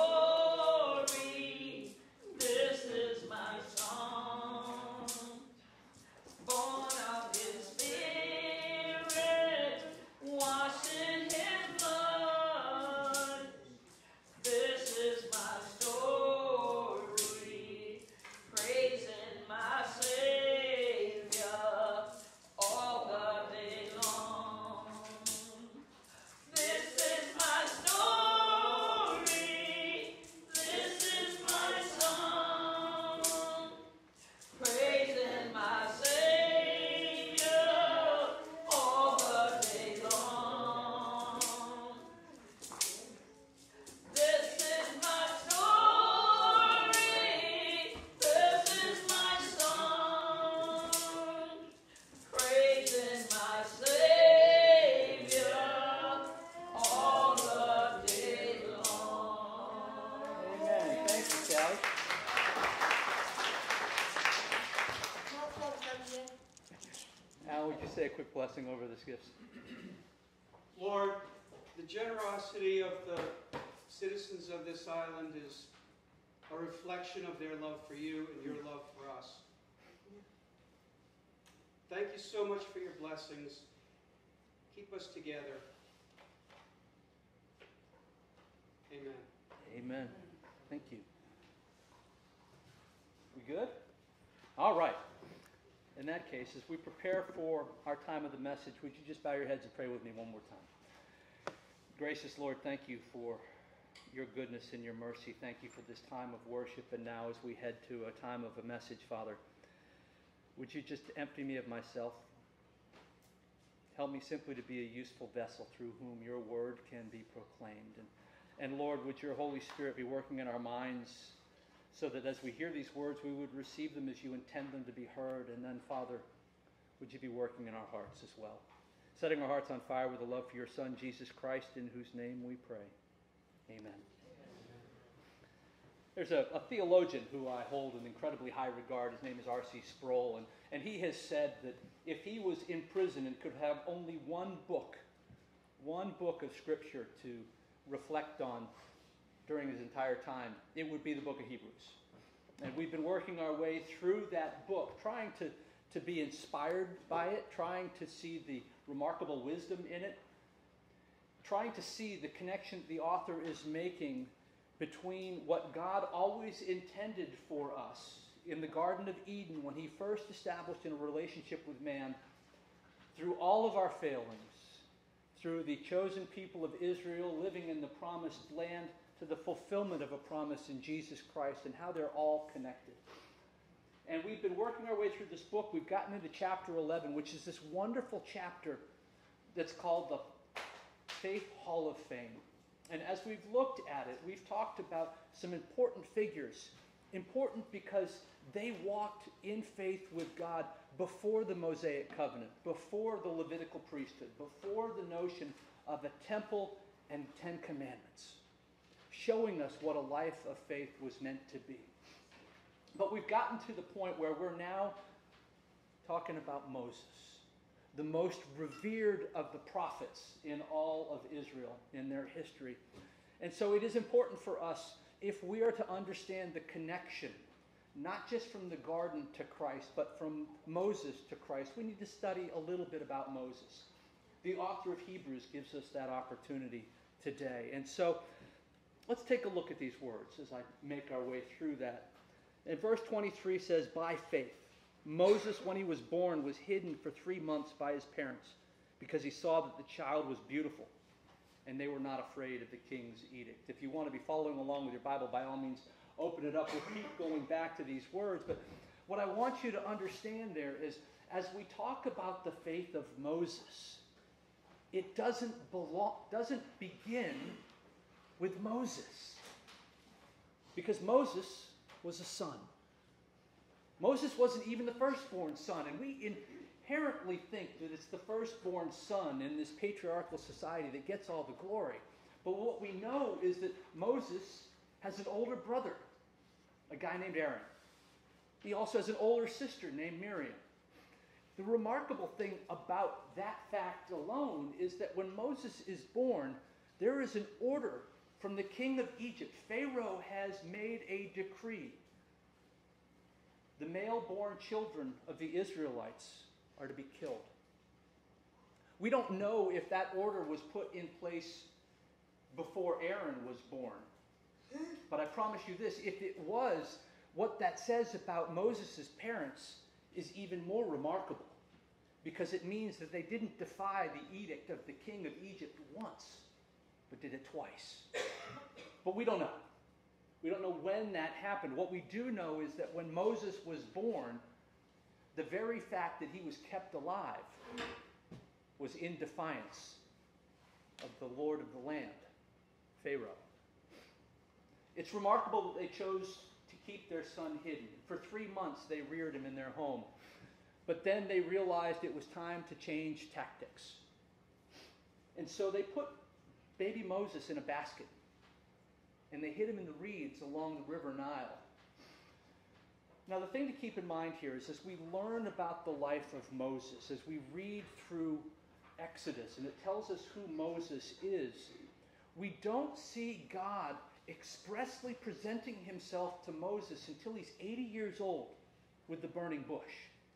S11: story. This is my song. Born of His Spirit, washed in His blood. This is my story, praising my Savior all the day long. This is my story, this is my song, praising my Savior all the day long. This is my story, this is my song, praising my Savior all the day long.
S2: Amen. Thank you, Sally. Al, would you say a quick blessing over this gift?
S19: Lord, the generosity of the citizens of this island is a reflection of their love for you and your love for us. Thank you so much for your blessings. Keep us together. Amen.
S2: Amen. Thank you. We good? All right. In that case, as we prepare for our time of the message, would you just bow your heads and pray with me one more time? Gracious Lord, thank you for your goodness and your mercy. Thank you for this time of worship. And now as we head to a time of a message, Father, would you just empty me of myself? Help me simply to be a useful vessel through whom your word can be proclaimed. And, and Lord, would your Holy Spirit be working in our minds so that as we hear these words, we would receive them as you intend them to be heard. And then, Father, would you be working in our hearts as well, setting our hearts on fire with the love for your Son, Jesus Christ, in whose name we pray. Amen. There's a, a theologian who I hold in incredibly high regard. His name is R C Sproul, and, and he has said that if he was in prison and could have only one book, one book of Scripture to reflect on during his entire time, it would be the book of Hebrews. And we've been working our way through that book, trying to, to be inspired by it, trying to see the remarkable wisdom in it, trying to see the connection the author is making between what God always intended for us in the Garden of Eden when he first established in a relationship with man, through all of our failings, through the chosen people of Israel living in the promised land, to the fulfillment of a promise in Jesus Christ, and how they're all connected. And we've been working our way through this book. We've gotten into chapter eleven, which is this wonderful chapter that's called the Faith Hall of Fame. And as we've looked at it, we've talked about some important figures. Important because they walked in faith with God before the Mosaic covenant, before the Levitical priesthood, before the notion of a temple and Ten Commandments, showing us what a life of faith was meant to be. But we've gotten to the point where we're now talking about Moses, the most revered of the prophets in all of Israel, in their history. And so it is important for us, if we are to understand the connection not just from the garden to Christ, but from Moses to Christ, we need to study a little bit about Moses. The author of Hebrews gives us that opportunity today. And so let's take a look at these words as I make our way through that. And verse twenty-three says, by faith, Moses, when he was born, was hidden for three months by his parents because he saw that the child was beautiful and they were not afraid of the king's edict. If you want to be following along with your Bible, by all means, open it up. We'll keep going back to these words. But what I want you to understand there is, as we talk about the faith of Moses, it doesn't belong, doesn't begin with Moses. Because Moses was a son. Moses wasn't even the firstborn son. And we inherently think that it's the firstborn son in this patriarchal society that gets all the glory. But what we know is that Moses has an older brother, a guy named Aaron. He also has an older sister named Miriam. The remarkable thing about that fact alone is that when Moses is born, there is an order from the king of Egypt. Pharaoh has made a decree. The male-born children of the Israelites are to be killed. We don't know if that order was put in place before Aaron was born. But I promise you this, if it was, what that says about Moses' parents is even more remarkable, because it means that they didn't defy the edict of the king of Egypt once, but did it twice. But we don't know. We don't know when that happened. What we do know is that when Moses was born, the very fact that he was kept alive was in defiance of the Lord of the land, Pharaoh. It's remarkable that they chose to keep their son hidden. For three months, they reared him in their home. But then they realized it was time to change tactics. And so they put baby Moses in a basket, and they hid him in the reeds along the river Nile. Now, the thing to keep in mind here is as we learn about the life of Moses, as we read through Exodus, and it tells us who Moses is, we don't see God expressly presenting himself to Moses until he's eighty years old with the burning bush.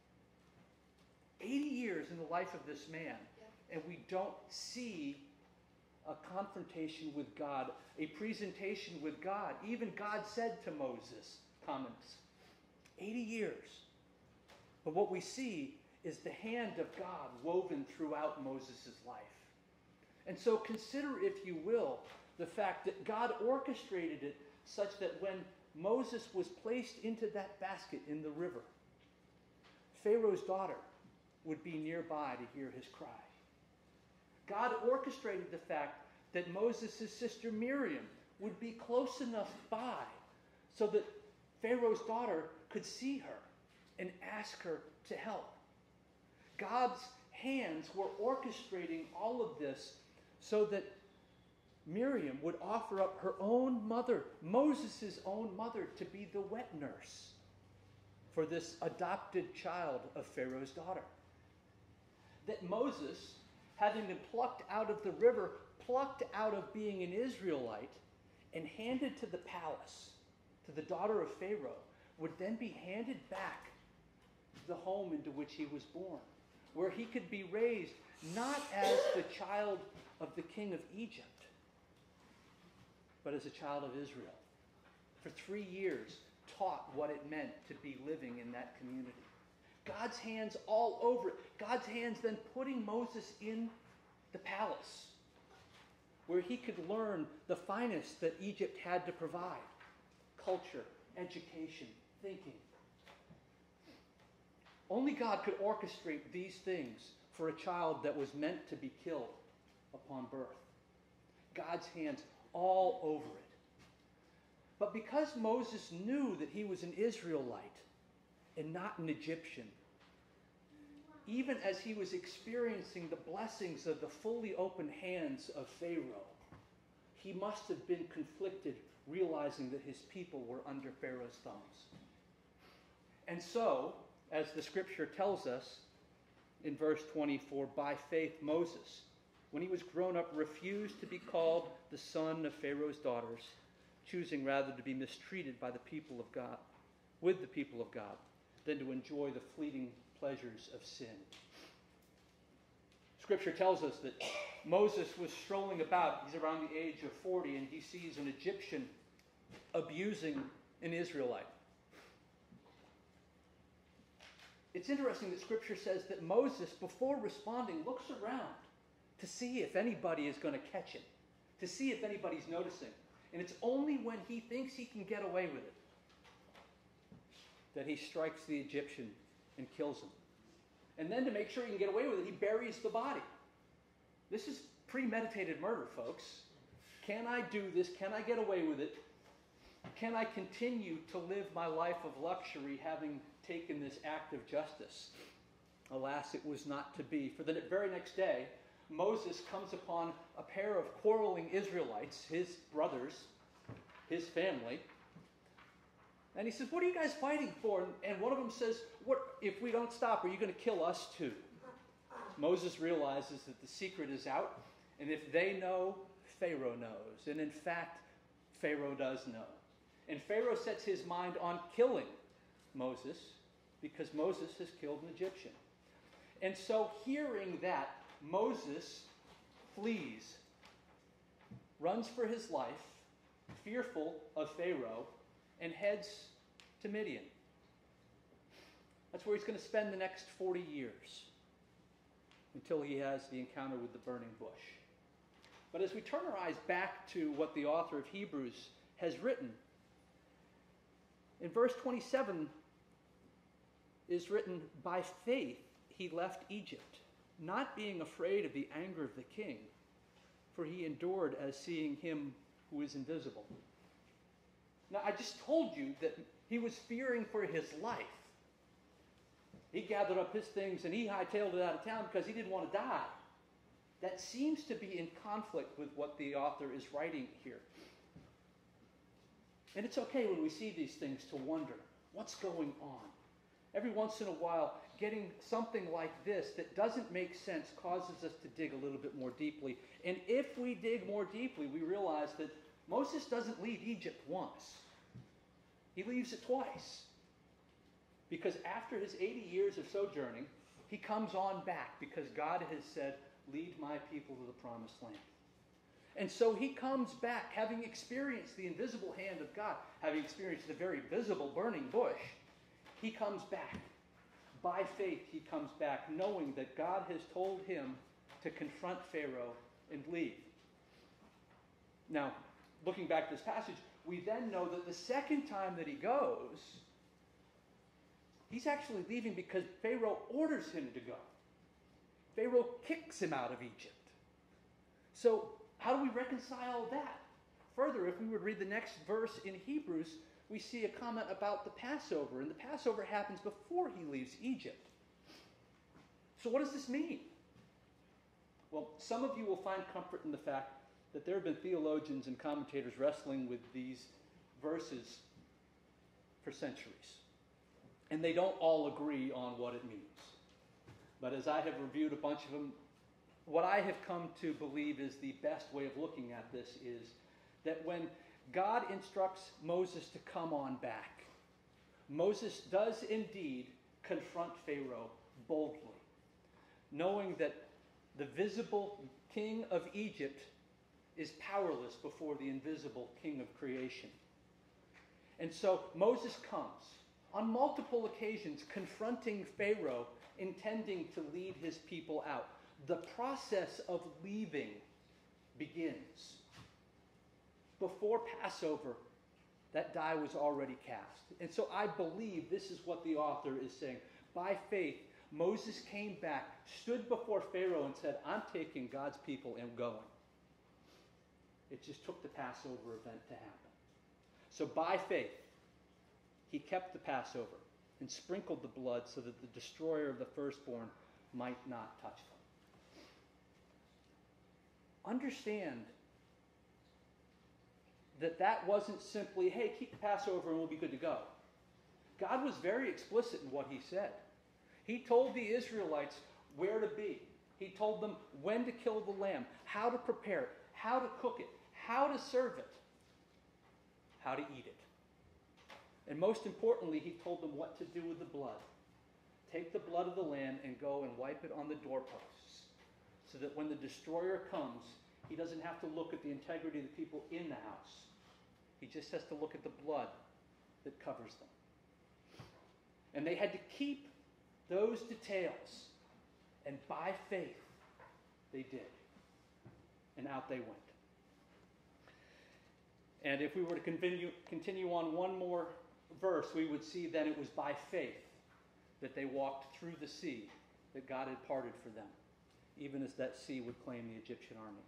S2: eighty years in the life of this man, and we don't see a confrontation with God, a presentation with God. Even God said to Moses, comments, eighty years. But what we see is the hand of God woven throughout Moses' life. And so consider, if you will, the fact that God orchestrated it such that when Moses was placed into that basket in the river, Pharaoh's daughter would be nearby to hear his cry. God orchestrated the fact that Moses' sister Miriam would be close enough by so that Pharaoh's daughter could see her and ask her to help. God's hands were orchestrating all of this so that Miriam would offer up her own mother, Moses' own mother, to be the wet nurse for this adopted child of Pharaoh's daughter. That Moses, having been plucked out of the river, plucked out of being an Israelite, and handed to the palace, to the daughter of Pharaoh, would then be handed back to the home into which he was born, where he could be raised not as the child of the king of Egypt, but as a child of Israel. For three years, taught what it meant to be living in that community. God's hands all over it. God's hands then putting Moses in the palace, where he could learn the finest that Egypt had to provide: culture, education, thinking. Only God could orchestrate these things for a child that was meant to be killed upon birth. God's hands all over it. But because Moses knew that he was an Israelite and not an Egyptian, even as he was experiencing the blessings of the fully open hands of Pharaoh, he must have been conflicted, realizing that his people were under Pharaoh's thumbs. And so, as the scripture tells us in verse twenty-four, by faith Moses, when he was grown up, refused to be called the son of Pharaoh's daughters, choosing rather to be mistreated by the people of God, with the people of God than to enjoy the fleeting pleasures of sin. Scripture tells us that Moses was strolling about. He's around the age of forty, and he sees an Egyptian abusing an Israelite. It's interesting that Scripture says that Moses, before responding, looks around to see if anybody is going to catch him, to see if anybody's noticing. And it's only when he thinks he can get away with it that he strikes the Egyptian and kills him. And then to make sure he can get away with it, he buries the body. This is premeditated murder, folks. Can I do this? Can I get away with it? Can I continue to live my life of luxury having taken this act of justice? Alas, it was not to be. For the very next day, Moses comes upon a pair of quarreling Israelites, his brothers, his family. And he says, "What are you guys fighting for?" And one of them says, "What if we don't stop, are you going to kill us too?" Moses realizes that the secret is out, and if they know, Pharaoh knows. And in fact, Pharaoh does know. And Pharaoh sets his mind on killing Moses because Moses has killed an Egyptian. And so, hearing that, Moses flees, runs for his life, fearful of Pharaoh, and heads to Midian. That's where he's going to spend the next forty years until he has the encounter with the burning bush. But as we turn our eyes back to what the author of Hebrews has written, in verse twenty-seven is written, "By faith he left Egypt, not being afraid of the anger of the king, for he endured as seeing him who is invisible." Now, I just told you that he was fearing for his life. He gathered up his things and he hightailed it out of town because he didn't want to die. That seems to be in conflict with what the author is writing here. And it's okay when we see these things to wonder, what's going on? Every once in a while, getting something like this that doesn't make sense causes us to dig a little bit more deeply. And if we dig more deeply, we realize that Moses doesn't leave Egypt once. He leaves it twice. Because after his eighty years of sojourning, he comes on back because God has said, "Lead my people to the promised land." And so he comes back, having experienced the invisible hand of God, having experienced the very visible burning bush. He comes back. By faith, he comes back, knowing that God has told him to confront Pharaoh and leave. Now, looking back at this passage, we then know that the second time that he goes, he's actually leaving because Pharaoh orders him to go. Pharaoh kicks him out of Egypt. So, how do we reconcile that? Further, if we would read the next verse in Hebrews, we see a comment about the Passover, and the Passover happens before he leaves Egypt. So what does this mean? Well, some of you will find comfort in the fact that there have been theologians and commentators wrestling with these verses for centuries. And they don't all agree on what it means. But as I have reviewed a bunch of them, what I have come to believe is the best way of looking at this is that when God instructs Moses to come on back, Moses does indeed confront Pharaoh boldly, knowing that the visible king of Egypt is powerless before the invisible king of creation. And so Moses comes on multiple occasions confronting Pharaoh, intending to lead his people out. The process of leaving begins. Before Passover, that die was already cast. And so I believe this is what the author is saying. By faith, Moses came back, stood before Pharaoh and said, "I'm taking God's people and going." It just took the Passover event to happen. So by faith, he kept the Passover and sprinkled the blood so that the destroyer of the firstborn might not touch them. Understand that that wasn't simply, "Hey, keep the Passover and we'll be good to go." God was very explicit in what he said. He told the Israelites where to be. He told them when to kill the lamb, how to prepare it, how to cook it, how to serve it, how to eat it. And most importantly, he told them what to do with the blood. Take the blood of the lamb and go and wipe it on the doorposts, so that when the destroyer comes, he doesn't have to look at the integrity of the people in the house. He just has to look at the blood that covers them. And they had to keep those details. And by faith, they did. And out they went. And if we were to continue, continue on one more verse, we would see that it was by faith that they walked through the sea that God had parted for them, even as that sea would claim the Egyptian army.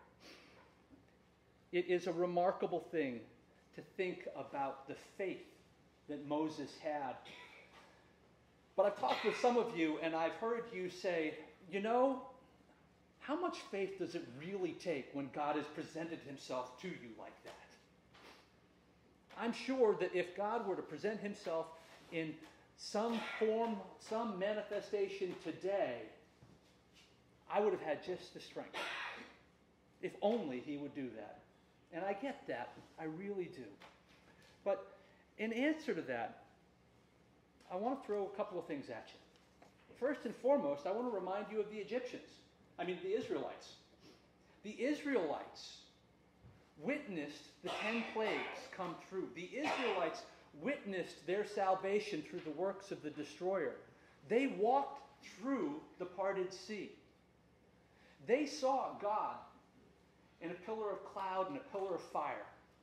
S2: It is a remarkable thing to think about the faith that Moses had. But I've talked with some of you, and I've heard you say, you know, how much faith does it really take when God has presented himself to you like that? I'm sure that if God were to present himself in some form, some manifestation today, I would have had just the strength. If only he would do that. And I get that. I really do. But in answer to that, I want to throw a couple of things at you. First and foremost, I want to remind you of the Egyptians. I mean, the Israelites. The Israelites witnessed the ten plagues come through. The Israelites witnessed their salvation through the works of the destroyer. They walked through the parted sea. They saw God in a pillar of cloud and a pillar of fire.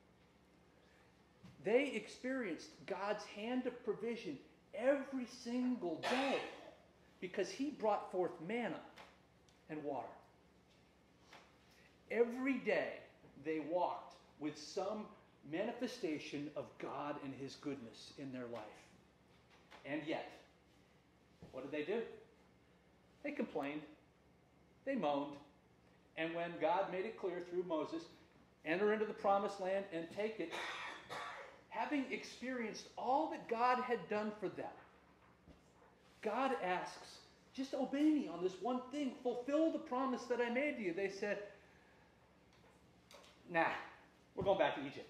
S2: They experienced God's hand of provision every single day because he brought forth manna and water. Every day they walked with some manifestation of God and his goodness in their life. And yet, what did they do? They complained. They moaned. And when God made it clear through Moses, enter into the promised land and take it, having experienced all that God had done for them, God asks, just obey me on this one thing. Fulfill the promise that I made to you. They said, nah, we're going back to Egypt.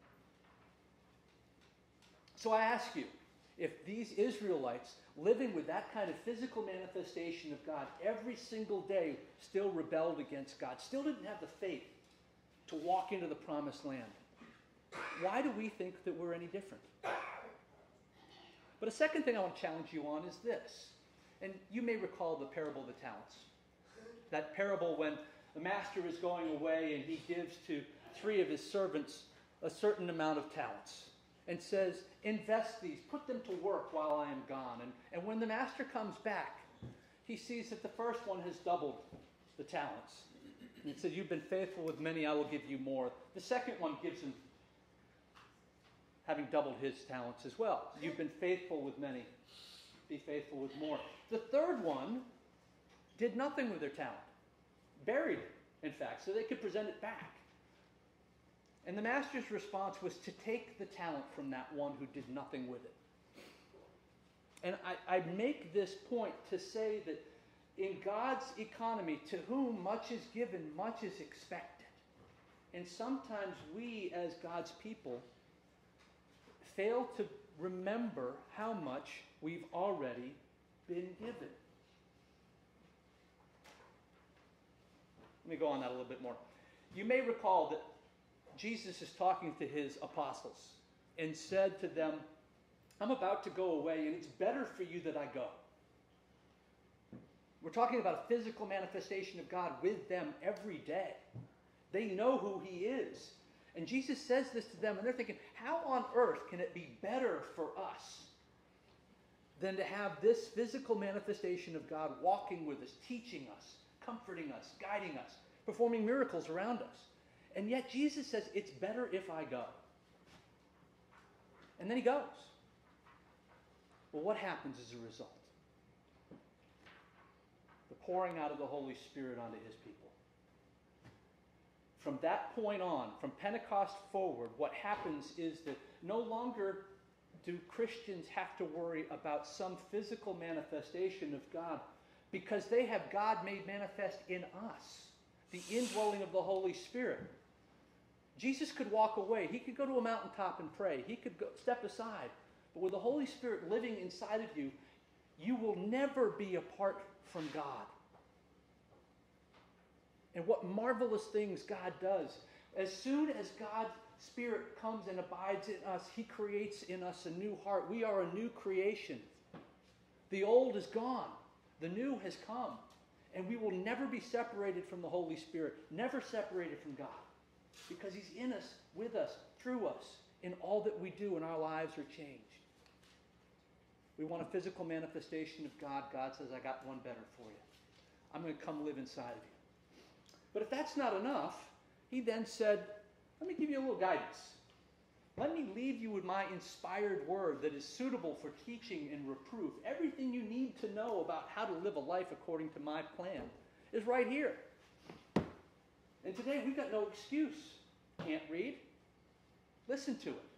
S2: So I ask you, if these Israelites, living with that kind of physical manifestation of God every single day, still rebelled against God, still didn't have the faith to walk into the promised land, why do we think that we're any different? But a second thing I want to challenge you on is this. And you may recall the parable of the talents. That parable when the master is going away and he gives to three of his servants a certain amount of talents and says, invest these, put them to work while I am gone. And, and when the master comes back, he sees that the first one has doubled the talents. And he said, you've been faithful with many, I will give you more. The second one gives him, having doubled his talents as well. You've been faithful with many, be faithful with more. The third one did nothing with their talent. Buried it, in fact, so they could present it back. And the master's response was to take the talent from that one who did nothing with it. And I, I make this point to say that in God's economy, to whom much is given, much is expected. And sometimes we, as God's people, fail to remember how much we've already been given. Let me go on that a little bit more. You may recall that Jesus is talking to his apostles and said to them, I'm about to go away, and it's better for you that I go. We're talking about a physical manifestation of God with them every day. They know who he is. And Jesus says this to them, and they're thinking, how on earth can it be better for us than to have this physical manifestation of God walking with us, teaching us, comforting us, guiding us, performing miracles around us? And yet Jesus says, it's better if I go. And then he goes. Well, what happens as a result? The pouring out of the Holy Spirit onto his people. From that point on, from Pentecost forward, what happens is that no longer do Christians have to worry about some physical manifestation of God, because they have God made manifest in us, the indwelling of the Holy Spirit. Jesus could walk away. He could go to a mountaintop and pray. He could go, step aside. But with the Holy Spirit living inside of you, you will never be apart from God. And what marvelous things God does. As soon as God's Spirit comes and abides in us, He creates in us a new heart. We are a new creation. The old is gone. The new has come. And we will never be separated from the Holy Spirit. Never separated from God. Because He's in us, with us, through us, in all that we do, and our lives are changed. We want a physical manifestation of God. God says, I got one better for you. I'm going to come live inside of you. But if that's not enough, He then said, let me give you a little guidance. Let me leave you with my inspired word that is suitable for teaching and reproof. Everything you need to know about how to live a life according to my plan is right here. And today we've got no excuse. Can't read? Listen to it.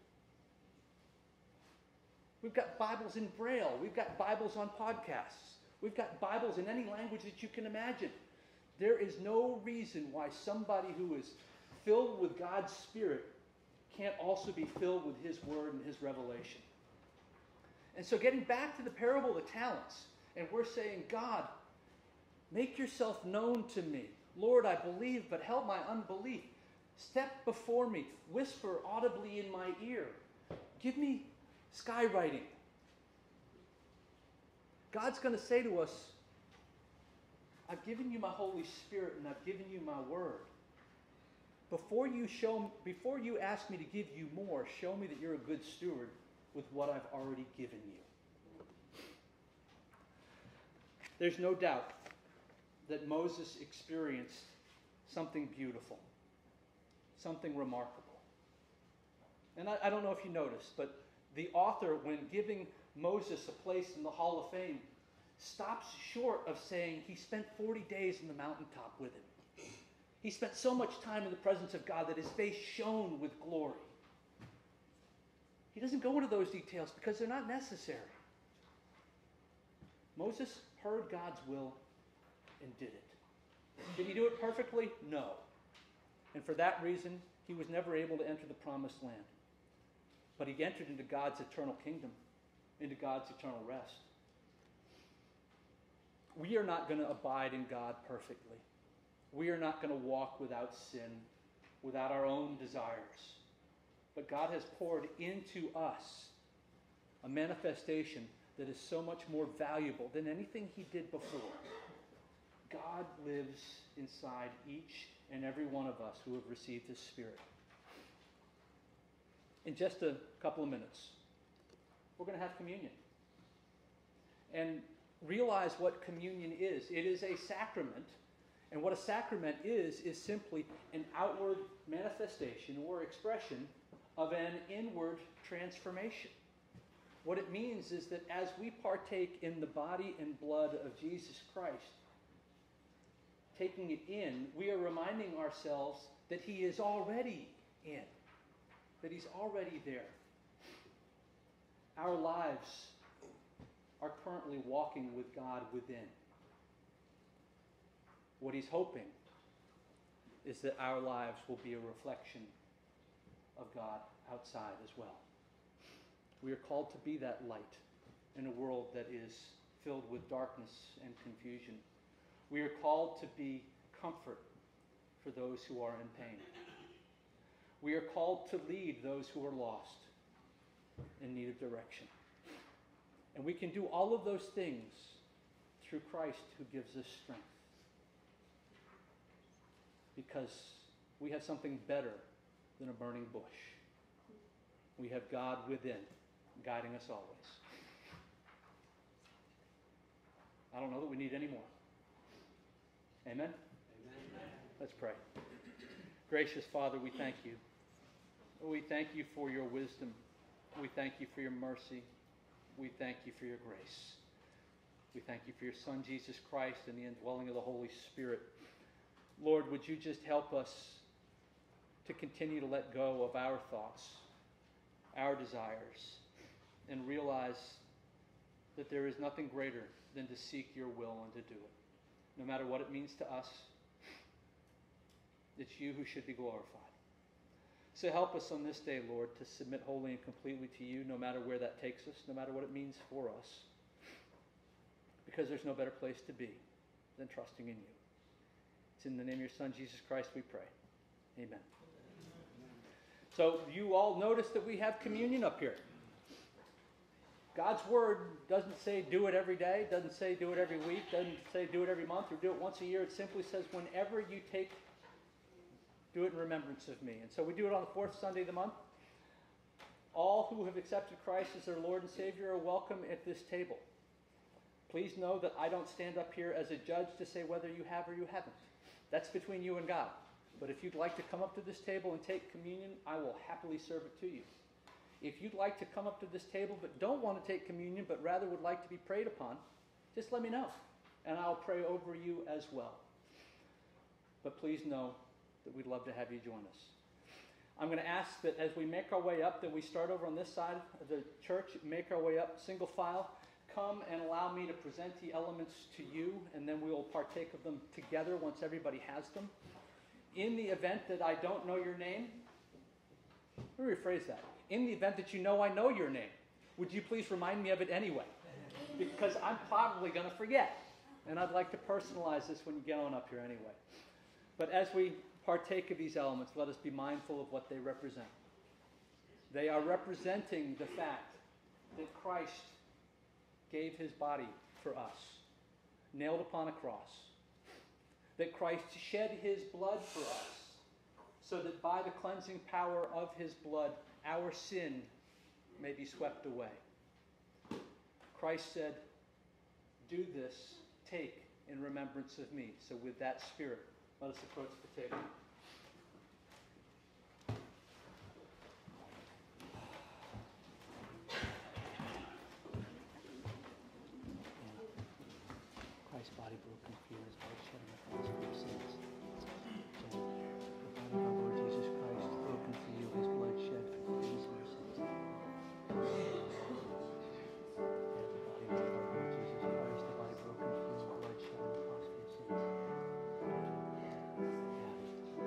S2: We've got Bibles in Braille. We've got Bibles on podcasts. We've got Bibles in any language that you can imagine. There is no reason why somebody who is filled with God's Spirit can't also be filled with His Word and His revelation. And so getting back to the parable of the talents, and we're saying, God, make yourself known to me. Lord, I believe, but help my unbelief. Step before me. Whisper audibly in my ear. Give me skywriting. God's going to say to us, I've given you my Holy Spirit and I've given you my word. Before you show, before you ask me to give you more, show me that you're a good steward with what I've already given you. There's no doubt that Moses experienced something beautiful, something remarkable. And I, I don't know if you noticed, but the author, when giving Moses a place in the Hall of Fame, stops short of saying he spent forty days in the mountaintop with him. He spent so much time in the presence of God that his face shone with glory. He doesn't go into those details because they're not necessary. Moses heard God's will and did it. Did he do it perfectly? No. And for that reason, he was never able to enter the promised land. But he entered into God's eternal kingdom, into God's eternal rest. We are not going to abide in God perfectly. We are not going to walk without sin, without our own desires. But God has poured into us a manifestation that is so much more valuable than anything he did before. God lives inside each and every one of us who have received his Spirit. In just a couple of minutes, we're going to have communion. And realize what communion is. It is a sacrament. And what a sacrament is, is simply an outward manifestation or expression of an inward transformation. What it means is that as we partake in the body and blood of Jesus Christ, taking it in, we are reminding ourselves that he is already in, that he's already there. Our lives are currently walking with God within. What he's hoping is that our lives will be a reflection of God outside as well. We are called to be that light in a world that is filled with darkness and confusion. We are called to be comfort for those who are in pain. We are called to lead those who are lost in need of direction. And we can do all of those things through Christ who gives us strength. Because we have something better than a burning bush. We have God within, guiding us always. I don't know that we need any more. Amen? Amen. Let's pray. Gracious Father, we thank you. We thank you for your wisdom. We thank you for your mercy. We thank you for your grace. We thank you for your Son, Jesus Christ, and the indwelling of the Holy Spirit. Lord, would you just help us to continue to let go of our thoughts, our desires, and realize that there is nothing greater than to seek your will and to do it. No matter what it means to us, it's you who should be glorified. So help us on this day, Lord, to submit wholly and completely to you, no matter where that takes us, no matter what it means for us. Because there's no better place to be than trusting in you. It's in the name of your Son, Jesus Christ, we pray. Amen. So you all notice that we have communion up here. God's word doesn't say do it every day, doesn't say do it every week, doesn't say do it every month or do it once a year. It simply says whenever you take, do it in remembrance of me. And so we do it on the fourth Sunday of the month. All who have accepted Christ as their Lord and Savior are welcome at this table. Please know that I don't stand up here as a judge to say whether you have or you haven't. That's between you and God. But if you'd like to come up to this table and take communion, I will happily serve it to you. If you'd like to come up to this table but don't want to take communion but rather would like to be prayed upon, just let me know, and I'll pray over you as well. But please know that we'd love to have you join us. I'm going to ask that as we make our way up, that we start over on this side of the church, make our way up single file, come and allow me to present the elements to you, and then we will partake of them together once everybody has them. In the event that I don't know your name, let me rephrase that. In the event that you know I know your name, would you please remind me of it anyway? Because I'm probably going to forget. And I'd like to personalize this when you get on up here anyway. But as we partake of these elements, let us be mindful of what they represent. They are representing the fact that Christ gave his body for us, nailed upon a cross. That Christ shed his blood for us, so that by the cleansing power of his blood, our sin may be swept away. Christ said, do this, take in remembrance of me. So with that spirit, let us approach the table. Christ's body broken for you, his blood shed on the cross for your sins. So, the body of our Lord Jesus Christ broken for you, his blood shed for the forgiveness of your sins. And the body of our Lord Jesus Christ, the body broken for you, his blood shed on the cross for your sins. Yeah.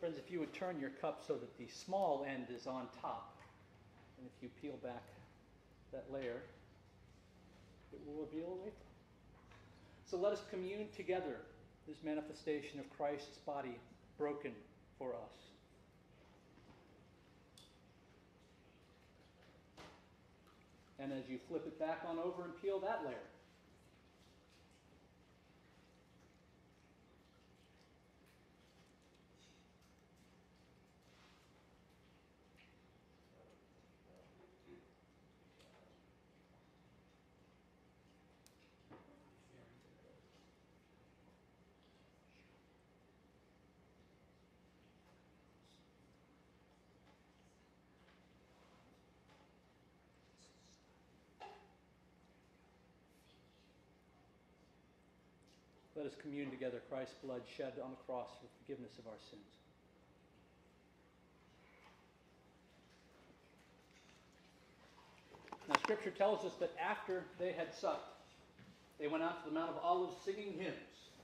S2: Friends, if you would turn your cup so that the small end is on top, and if you peel back that layer, it will reveal a wafer. So let us commune together this manifestation of Christ's body broken for us. And as you flip it back on over and peel that layer, let us commune together Christ's blood shed on the cross for forgiveness of our sins. Now, Scripture tells us that after they had supped, they went out to the Mount of Olives singing hymns.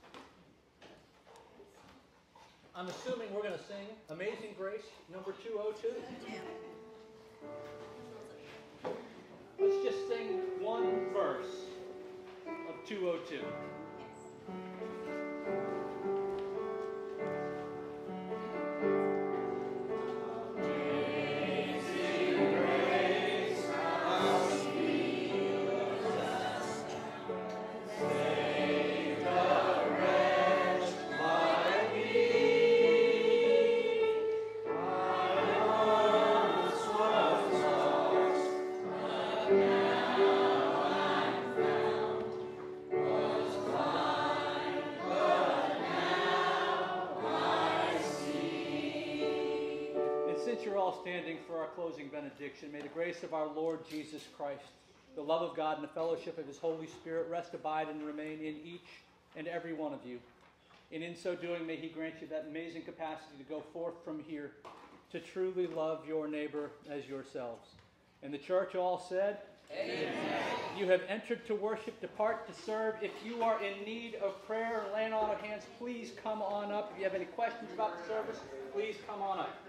S2: I'm assuming we're going to sing Amazing Grace, number two oh two. Let's just sing one verse of two oh two. Standing for our closing benediction, may the grace of our Lord Jesus Christ, the love of God, and the fellowship of his Holy Spirit rest, abide, and remain in each and every one of you. And in so doing, may he grant you that amazing capacity to go forth from here to truly love your neighbor as yourselves. And the church all said, Amen. You have entered to worship, depart to serve. If you are in need of prayer or laying on of hands, please come on up. If you have any questions about the service, please come on up.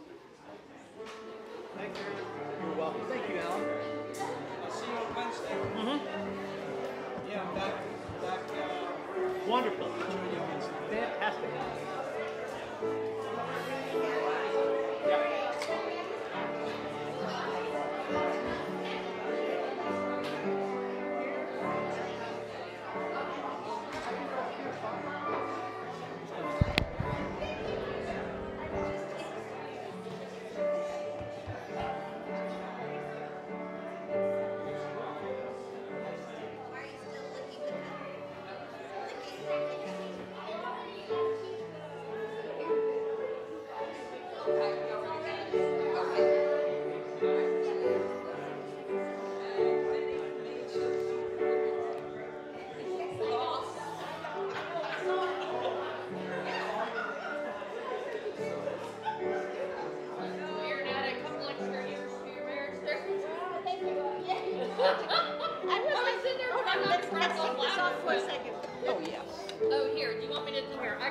S2: Thank you. You're welcome. Thank you, Alan.
S19: I'll see you on Wednesday.
S2: Mm-hmm.
S19: Yeah, back, back. Uh,
S2: Wonderful. Fantastic. Yeah.
S3: I was like, sitting there, I'm not trying to laugh for a second. Oh, yeah.
S9: Oh, here, do you want me to, here,